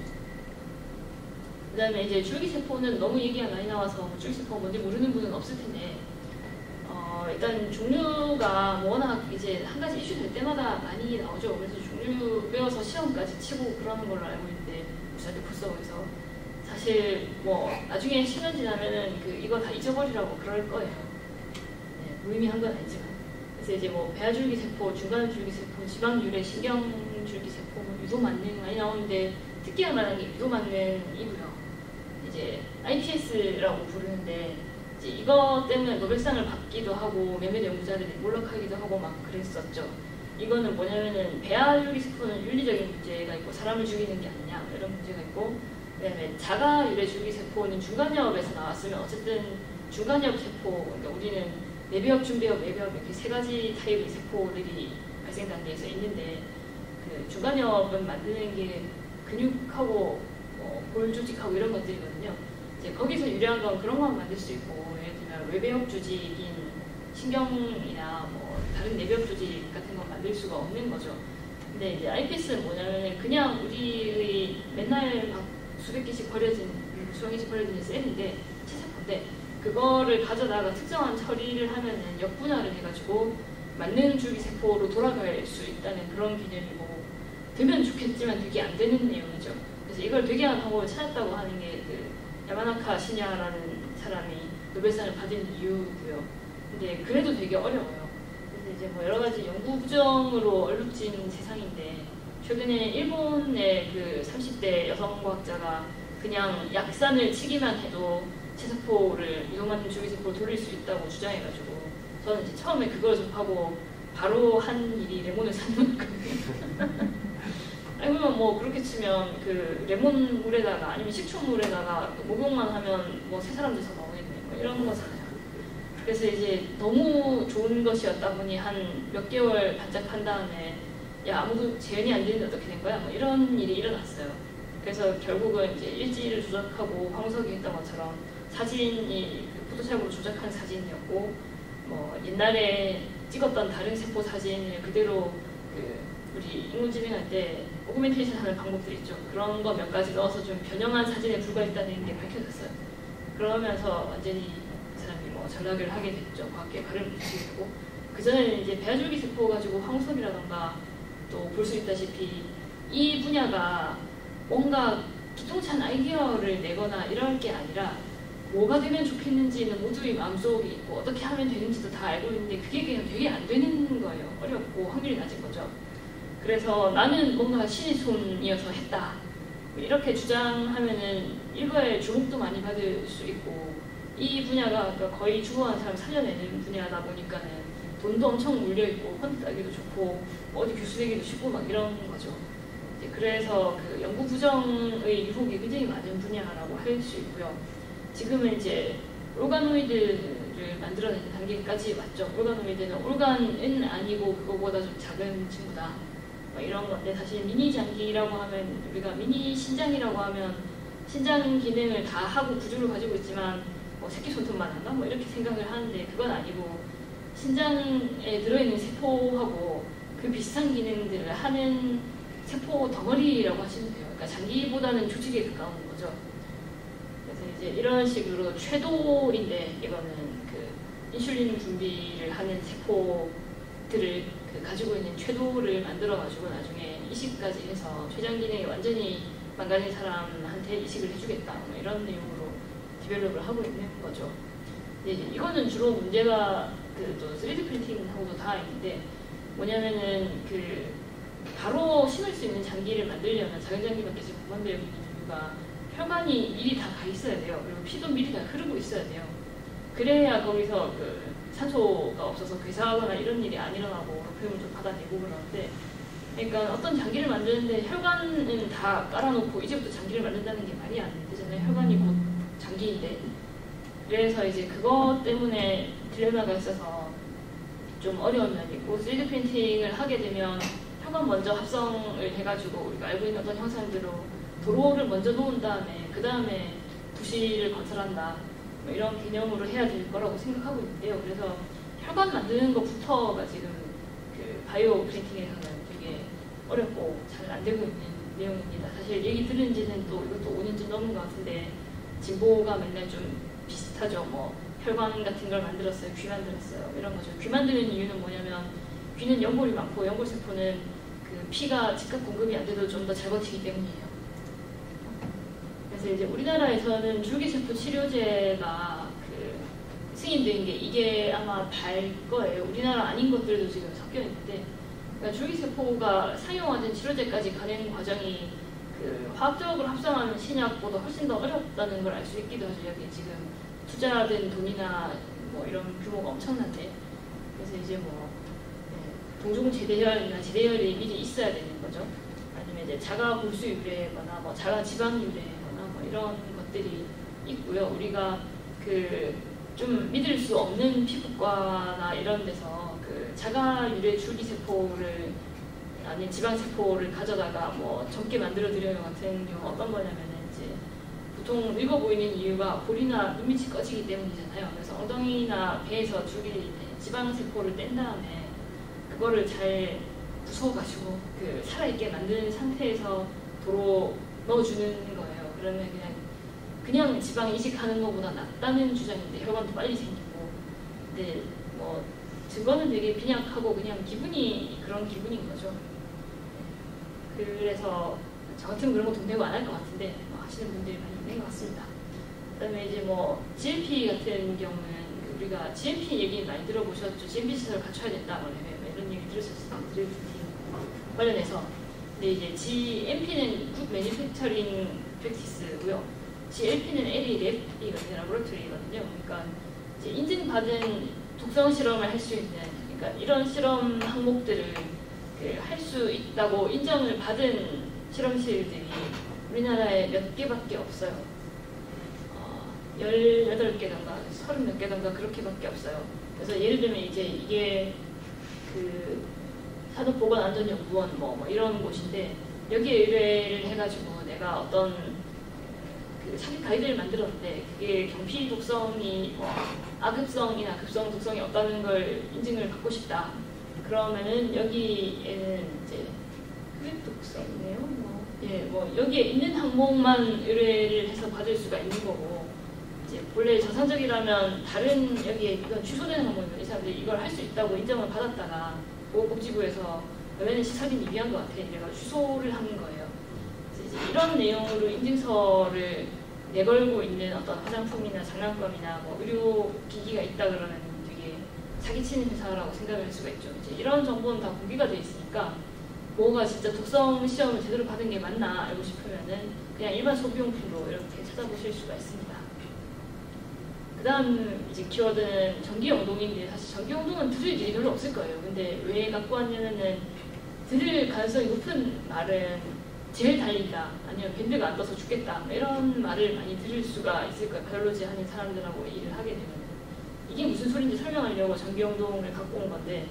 그 다음에 이제 줄기세포는 너무 얘기가 많이 나와서 뭐 줄기세포가 뭔지 모르는 분은 없을 텐데 어, 일단 종류가 뭐 워낙 이제 한 가지 이슈 될 때마다 많이 나오죠. 그래서 종류 외워서 시험까지 치고 그러는 걸로 알고 있는데 우리한테 풀서에서 사실 뭐 나중에 십 년 지나면은 그 이거 다 잊어버리라고 그럴 거예요. 네, 무의미한 건 아니지만 그래서 이제 뭐 배아줄기세포, 중간줄기세포, 지방유래, 신경줄기세포, 뭐 유도만능 많이 나오는데 특기할 만한 게 유도만능이고요. 이제 아이피에스라고 부르는데 이제 이거 때문에 노벨상을 받기도 하고 몇몇 연구자들이 몰락하기도 하고 막 그랬었죠. 이거는 뭐냐면은 배아줄기세포는 윤리적인 문제가 있고 사람을 죽이는 게 아니냐 이런 문제가 있고 그다음에 자가유래 줄기세포는 중간엽에서 나왔으면 어쨌든 중간엽 세포 그러니까 우리는 내벽, 중벽, 외벽 이렇게 세 가지 타입의 세포들이 발생 단계에서 있는데 그 중간엽은 만드는 게 근육하고 뭐 볼 조직하고 이런 것들이거든요. 이제 거기서 유래한 건 그런 것만 만들 수 있고 예를 들면 외벽 조직인 신경이나 뭐 다른 내벽 조직 같은 건 만들 수가 없는 거죠. 근데 이제 아이피에스는 뭐냐면 그냥 우리의 맨날 막 수백 개씩 버려진 수백 개씩 버려지는 셀인데 체세포인데 그거를 가져다가 특정한 처리를 하면은 역분할을 해가지고 맞는 줄기세포로 돌아갈 수 있다는 그런 개념이고, 되면 좋겠지만 되게 안 되는 내용이죠. 그래서 이걸 되게 하는 방법을 찾았다고 하는 게 그 야마나카 시냐라는 사람이 노벨상을 받은 이유고요. 근데 그래도 되게 어려워요. 그래서 이제 뭐 여러 가지 연구 부정으로 얼룩진 세상인데, 최근에 일본의 그 삼십 대 여성 과학자가 그냥 약산을 치기만 해도 체세포를 이동하는 줄기세포로 돌릴 수 있다고 주장해가지고, 저는 이제 처음에 그걸 접하고 바로 한 일이 레몬을 사는 거거든요. 아니 그러면 뭐 그렇게 치면 그 레몬 물에다가 아니면 식초물에다가 목욕만 하면 뭐 세 사람 돼서 나오겠네, 뭐 이런 거잖아요. 그래서 이제 너무 좋은 것이었다 보니 한 몇 개월 반짝한 다음에 야 아무도 재현이 안 되는데 어떻게 된 거야? 뭐 이런 일이 일어났어요. 그래서 결국은 이제 일지를 조작하고 황석이 했던 것처럼 사진이 그 포토샵으로 조작한 사진이었고, 뭐 옛날에 찍었던 다른 세포 사진을 그대로 그 우리 인공지능할 때 오그멘테이션 하는 방법들 있죠. 그런 거 몇 가지 넣어서 좀 변형한 사진에 불과했다는 게 밝혀졌어요. 그러면서 완전히 그 사람이 뭐 전락을 하게 됐죠. 과학계에 발을 붙이게 되고, 그전에는 이제 배아줄기 세포 가지고 황석이라던가 또 볼 수 있다시피 이 분야가 뭔가 기똥찬 아이디어를 내거나 이럴 게 아니라 뭐가 되면 좋겠는지는 모두의 마음속에 있고 어떻게 하면 되는지도 다 알고 있는데 그게 그냥 되게 안 되는 거예요. 어렵고 확률이 낮은 거죠. 그래서 나는 뭔가 신의 손이어서 했다, 이렇게 주장하면은 일거에 주목도 많이 받을 수 있고, 이 분야가 거의 죽어가는 사람 살려내는 분야다 보니까는 돈도 엄청 물려있고 펀드 따기도 좋고 어디 교수 되기도 쉽고 막 이런 거죠. 그래서 그 연구 부정의 유혹이 굉장히 많은 분야라고 할 수 있고요. 지금은 이제 올가노이드를 만들어내는 단계까지 왔죠. 올가노이드는 올간은 아니고 그거보다 좀 작은 친구다, 뭐 이런 건데, 사실 미니 장기라고 하면 우리가 미니 신장이라고 하면 신장 기능을 다 하고 구조를 가지고 있지만 뭐 새끼 손톱만 한다 뭐 이렇게 생각을 하는데, 그건 아니고 신장에 들어있는 세포하고 그 비슷한 기능들을 하는 세포 덩어리라고 하시면 돼요. 그러니까 장기보다는 조직에 가까운 거죠. 그래서 이제 이런 식으로 쇄도인데, 이거는 그 인슐린 분비를 하는 세포들을 그 가지고 있는 쇄도를 만들어가지고 나중에 이식까지 해서 췌장 기능이 완전히 망가진 사람한테 이식을 해주겠다, 뭐 이런 내용으로 디벨롭을 하고 있는 거죠. 이제 이거는 주로 문제가 그 또 쓰리디 프린팅하고도 다 있는데, 뭐냐면은 그 바로 심을 수 있는 장기를 만들려면 작은 장기만 계속 보관되어 있는 이유가 혈관이 미리 다 가 있어야 돼요. 그리고 피도 미리 다 흐르고 있어야 돼요. 그래야 거기서 그 산소가 없어서 괴사하거나 이런 일이 안 일어나고 노폐물 좀 받아내고 그러는데, 그러니까 어떤 장기를 만드는데 혈관은 다 깔아놓고 이제부터 장기를 만든다는 게 말이 안 되잖아요. 혈관이 곧 장기인데. 그래서 이제 그것 때문에 딜레마가 있어서 좀 어려운 면이 있고, 쓰리디 프린팅을 하게 되면 혈관 먼저 합성을 해가지고 우리가 알고 있는 어떤 형상대로 도로를 먼저 놓은 다음에 그 다음에 도시를 건설한다, 뭐 이런 개념으로 해야 될 거라고 생각하고 있는데요. 그래서 혈관 만드는 것부터가 지금 그 바이오 프린팅에서는 되게 어렵고 잘 안 되고 있는 내용입니다. 사실 얘기 들은 지는 또 이것도 오 년쯤 넘은 것 같은데 진보가 맨날 좀 비슷하죠. 뭐 혈관 같은 걸 만들었어요, 귀 만들었어요, 이런 거죠. 귀 만드는 이유는 뭐냐면 귀는 연골이 많고 연골세포는 그 피가 즉각 공급이 안 돼도 좀 더 잘 버티기 때문이에요. 그래서 이제 우리나라에서는 줄기세포 치료제가 그 승인된 게 이게 아마 달 거예요. 우리나라 아닌 것들도 지금 섞여 있는데, 그러니까 줄기세포가 사용하는 치료제까지 가는 과정이 그 화학적으로 합성하는 신약보다 훨씬 더 어렵다는 걸 알 수 있기도 하죠. 여기 지금 투자된 돈이나 뭐 이런 규모가 엄청난데, 그래서 이제 뭐 네, 동종 제대혈이나 제대혈이 미리 있어야 되는 거죠. 아니면 이제 자가 골수 유래거나 뭐 자가 지방 유래거나 뭐 이런 것들이 있고요. 우리가 그 좀 믿을 수 없는 피부과나 이런 데서 그 자가 유래 줄기세포를 아닌 지방세포를 가져다가 뭐 적게 만들어 드려요 같은 경우 어떤 거냐면은 이제 보통 늙어 보이는 이유가 볼이나 눈밑이 꺼지기 때문이잖아요. 그래서 엉덩이나 배에서 줄기 지방세포를 뗀 다음에 그거를 잘 부숴가지고 그 살아있게 만드는 상태에서 도로 넣어주는 거예요. 그러면 그냥 그냥 지방 이식하는 것보다 낫다는 주장인데 혈관도 빨리 생기고, 근데 뭐 증거는 되게 빈약하고 그냥 기분이 그런 기분인 거죠. 그래서 저 같으면 그런 거 돈 내고 안 할 것 같은데 뭐 하시는 분들이 많이 있는 것 같습니다. 그다음에 이제 뭐 지엠피 같은 경우는 우리가 지엠피 얘기 많이 들어보셨죠. 지엠피 시설을 갖춰야 된다, 뭐 이런 얘기 들으셨을 때 관련해서. 근데 이제 지엠피는 Good Manufacturing Practice고요. 지엘피는 엘이 랩이거든요, 라보라토리거든요. 그러니까 이제 인증받은 독성 실험을 할 수 있는, 그러니까 이런 실험 항목들을 그 할 수 있다고 인정을 받은 실험실들이 우리나라에 몇 개밖에 없어요. 어, 열여덟 개던가 서른 몇 개던가 그렇게밖에 없어요. 그래서 예를 들면 이제 이게 그 산업보건안전연구원 뭐, 뭐 이런 곳인데 여기에 의뢰를 해가지고 내가 어떤 그 자기 가이드를 만들었는데 그게 경피 독성이 뭐 아급성이나 급성 독성이 없다는 걸 인증을 받고 싶다. 그러면은 여기에는 이제 흡입 독성이네요. 뭐, 예, 뭐 여기에 있는 항목만 의뢰를 해서 받을 수가 있는 거고, 이제 본래 정상적이라면 다른 여기에 이건 취소되는 항목이면 이 사람들이 이걸 할 수 있다고 인정을 받았다가 보건복지부에서 너네는 시설이 미비한 것 같아. 이래가 취소를 하는 거예요. 이제 이런 내용으로 인증서를 내걸고 있는 어떤 화장품이나 장난감이나 뭐 의료기기가 있다 그러면 되게 사기치는 회사라고 생각을 할 수가 있죠. 이제 이런 정보는 다 공개가 돼 있으니까 뭐가 진짜 독성 시험을 제대로 받은 게 맞나 알고 싶으면은 그냥 일반 소비용품으로 이렇게 찾아보실 수가 있습니다. 그 다음 이제 키워드는 전기용동인데 사실 전기용동은 들을 일이 별로 없을 거예요. 근데 왜 갖고 왔냐면은 들을 가능성이 높은 말은 제일 달린다, 아니면 밴드가 안 떠서 죽겠다, 이런 말을 많이 들을 수가 있을 거예요. 바이올로지 하는 사람들하고 일을 하게 되면. 이게 무슨 소리인지 설명하려고 전기용동을 갖고 온 건데,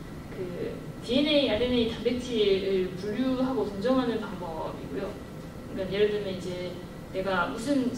그 디엔에이, 알엔에이, 단백질을 분류하고 동정하는 방법이고요. 그러니까 예를 들면 이제 내가 무슨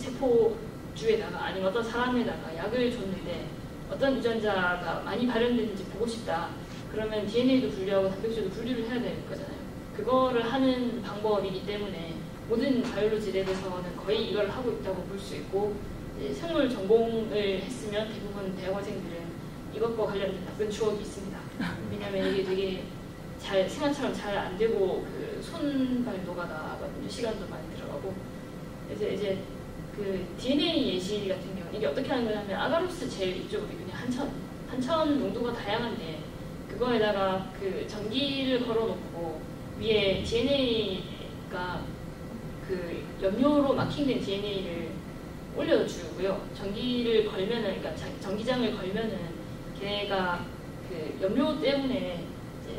세포주에다가 아니면 어떤 사람에다가 약을 줬는데 어떤 유전자가 많이 발현되는지 보고 싶다. 그러면 디엔에이도 분류하고 단백질도 분류를 해야 될 거잖아요. 그거를 하는 방법이기 때문에 모든 바이올로지 랩에서는 거의 이걸 하고 있다고 볼 수 있고, 이제 생물 전공을 했으면 대부분 대학원생들은 이것과 관련된 나쁜 추억이 있습니다. 왜냐하면 이게 되게 잘 생활처럼 잘 안 되고 그 손발 노가다거든요. 시간도 많이 들어가고. 그래서 이제 그 디엔에이 예시 같은 경우 이게 어떻게 하는 거냐면 아가로스 젤 이쪽으로 그냥 한천 한천 농도가 다양한데 그거에다가 그 전기를 걸어놓고 위에 디엔에이가 그 염료로 마킹된 디엔에이를 올려주고요. 전기를 걸면은, 그러니까 전기장을 걸면은 걔가 그 염료 때문에 이제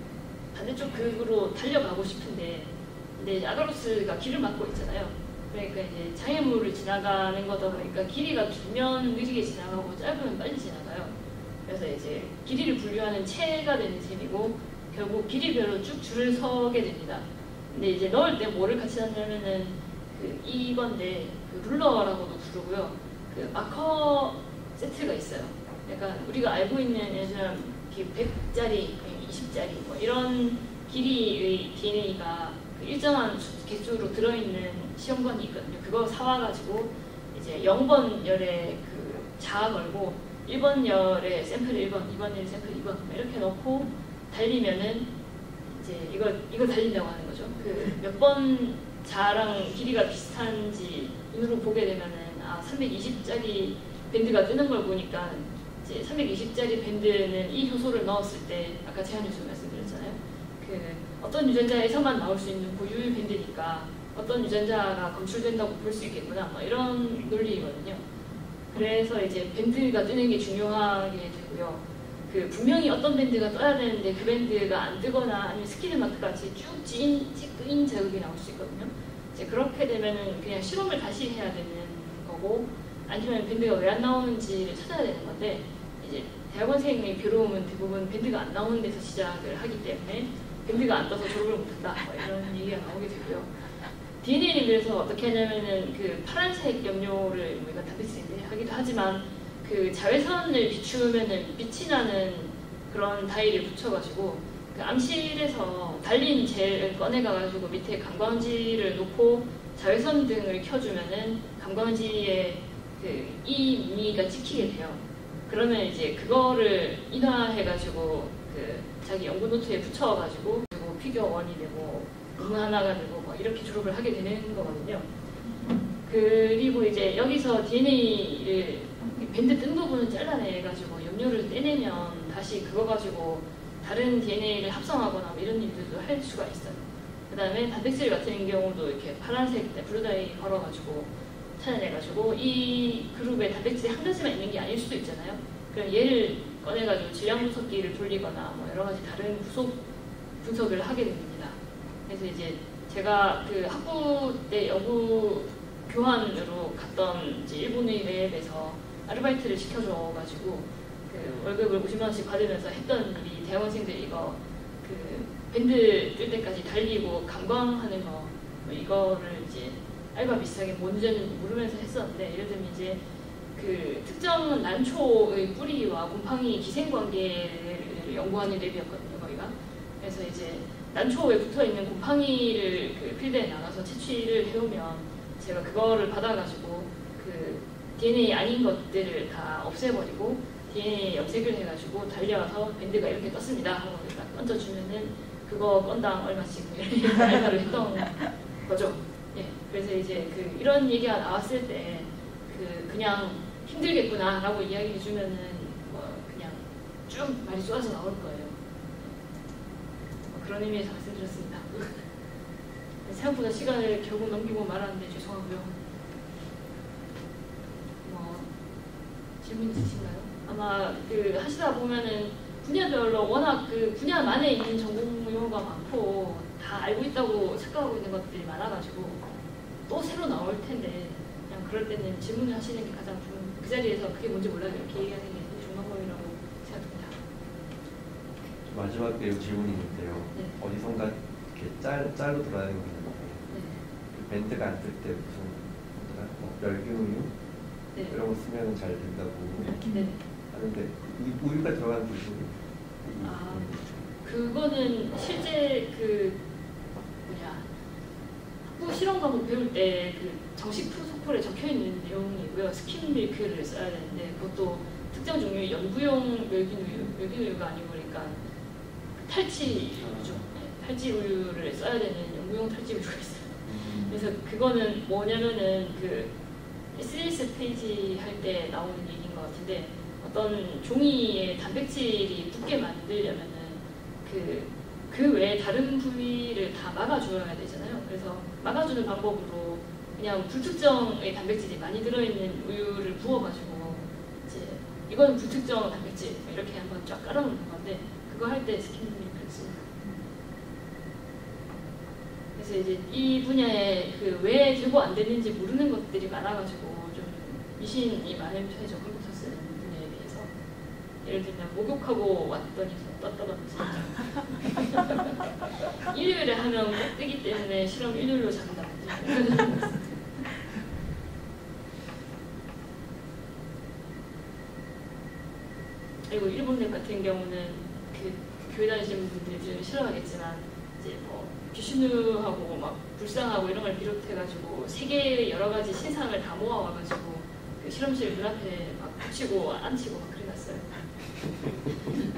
반대쪽 극으로 달려가고 싶은데, 근데 아가로스가 길을 막고 있잖아요. 그러니까 이제 장애물을 지나가는 거다 보니까 길이가 길면 느리게 지나가고 짧으면 빨리 지나가요. 그래서 이제 길이를 분류하는 체가 되는 셈이고 결국 길이별로 쭉 줄을 서게 됩니다. 근데 이제 넣을 때 뭐를 같이 넣냐면은 그 이건데 그 룰러라고도 부르고요. 그 마커 세트가 있어요. 약간 우리가 알고 있는 예전 백 짜리, 이십 짜리 뭐 이런 길이의 디엔에이가 그 일정한 개수로 들어있는 시험관이 있거든요. 그거 사와가지고 이제 영 번 열에 그 자아 걸고 일 번 열에 샘플 일 번, 이 번 열에 샘플 이 번 이렇게 넣고 달리면은 이제 이거 이거 달린다고 하는 거죠. 그 몇 번 자랑 길이가 비슷한지 눈으로 보게 되면은 아 삼백이십 짜리 밴드가 뜨는 걸 보니까 이제 삼백이십 짜리 밴드는 이 효소를 넣었을 때 아까 제한 효소 말씀드렸잖아요. 그 어떤 유전자에서만 나올 수 있는 고유율 밴드니까 어떤 유전자가 검출된다고 볼 수 있겠구나. 뭐 이런 논리거든요. 그래서 이제 밴드가 뜨는 게 중요하게 되고요. 그 분명히 어떤 밴드가 떠야 되는데 그 밴드가 안 뜨거나 아니면 스키드 마크같이 쭉 찌인, 찌인 자극이 나올 수 있거든요. 이제 그렇게 되면은 그냥 실험을 다시 해야 되는 거고, 아니면 밴드가 왜 안 나오는지를 찾아야 되는 건데, 이제 대학원생의 괴로움은 대부분 밴드가 안 나오는 데서 시작을 하기 때문에 밴드가 안 떠서 졸업을 못한다. 뭐 이런 얘기가 나오게 되고요. 디엔에이는 그래서 어떻게 하냐면은 그 파란색 염료를 우리가 단백질인데 하기도 하지만 그 자외선을 비추면은 빛이 나는 그런 다이를 붙여가지고 그 암실에서 달린 젤을 꺼내가가지고 밑에 강광지를 놓고 자외선 등을 켜주면은 감광지에 그 이 무늬가 찍히게 돼요. 그러면 이제 그거를 인화해가지고 그 자기 연구 노트에 붙여가지고 그리고 피규어 원이 되고 문 하나가 되고 뭐 이렇게 졸업을 하게 되는 거거든요. 그리고 이제 여기서 디엔에이를 밴드 뜬 부분을 잘라내가지고 염료를 떼내면 다시 그거 가지고 다른 디엔에이를 합성하거나 뭐 이런 일들도 할 수가 있어요. 그 다음에 단백질 같은 경우도 이렇게 파란색 블루다이 걸어가지고 찾아내가지고 이 그룹에 단백질이 한 가지만 있는 게 아닐 수도 있잖아요. 그럼 얘를 꺼내가지고 질량 분석기를 돌리거나 뭐 여러 가지 다른 구속 분석을 하게 됩니다. 그래서 이제 제가 그 학부 때 연구 교환으로 갔던 이제 일본의 랩에서 아르바이트를 시켜줘가지고 그 월급을 오십만 원씩 받으면서 했던 일이 대학원생들 이거 그 밴드 뜰 때까지 달리고 감광하는 거 뭐 이거를 이제 알바 비슷하게 뭔지는 모르면서 했었는데 예를 들면 이제 그 특정 난초의 뿌리와 곰팡이 기생관계를 연구하는 랩이었거든요, 거기가. 그래서 이제 난초에 붙어있는 곰팡이를 그 필드에 나가서 채취를 해오면 제가 그거를 받아가지고 그 디엔에이 아닌 것들을 다 없애버리고 디엔에이 염색을 해가지고 달려와서 밴드가 이렇게 떴습니다 하고 딱 던져주면은 그거 건당 얼마씩 이렇게 알바를 했던 거죠. 예, 그래서 이제 그 이런 얘기가 나왔을 때 그 그냥 힘들겠구나라고 이야기해주면은 뭐 그냥 쭉 말이 쏟아져 나올 거예요. 뭐 그런 의미에서 말씀드렸습니다. 생각보다 시간을 결국 넘기고 말았는데 죄송하고요. 뭐 질문 있으신가요? 아마 그 하시다 보면은 분야별로 워낙 그 분야만에 있는 전공 용어가 많고 다 알고 있다고 착각하고 있는 것들이 많아가지고 또 새로 나올 텐데 그냥 그럴 때는 질문을 하시는 게 가장 좋은, 그 자리에서 그게 뭔지 몰라요 이렇게 얘기하는 게 좋은 방법이라고 생각합니다. 마지막에 질문이 있는데요. 네. 어디선가 이렇게 짤, 짤로 돌아다니는 거 있는데 네. 그 밴드가 안 뜰 때 무슨 뭐더라? 뭐 멸균우유? 네. 이런 거 쓰면 잘 된다고 네. 하는데 우- 우유가 들어간 부분이 아, 그거는 실제 그 뭐냐 학부 실험 과목 배울 때 그 정식 프로토콜에 적혀 있는 내용이고요. 스킨 밀크를 써야 되는데 그것도 특정 종류의 연구용 멸균우유, 멸균우유가 아니고 그러니까 탈취우유죠. 네, 탈취우유를 써야 되는 연구용 탈취우유가 있어요. 그래서 그거는 뭐냐면은 그 에스디에스 페이지 할 때 나오는 얘기인 것 같은데 어떤 종이에 단백질이 붙게 만들려면은 그, 그 외에 다른 부위를 다 막아줘야 되잖아요. 그래서 막아주는 방법으로 그냥 불특정의 단백질이 많이 들어있는 우유를 부어가지고 이제 이건 불특정 단백질 이렇게 한번 쫙 깔아놓는 건데 그거 할 때 스킨 밀크를 씁니다. 그래서 이제 이 분야에 그 왜 들고 안 되는지 모르는 것들이 많아가지고 좀 미신이 많은 편이죠. 컴퓨터 쓰는 분야에 비해서. 예를 들면 목욕하고 왔더니 떴다든지 일요일에 하면 꼭 뜨기 때문에 실험 일요일로 잡는다든지 그리고 일본 랩 같은 경우는 그 교회 다니시는 분들이 싫어하겠지만 이제 뭐 귀신우하고 막 불상하고 이런 걸 비롯해가지고 세계의 여러 가지 신상을 다 모아와가지고 그 실험실 눈앞에 막 붙이고 앉히고 막 그래놨어요.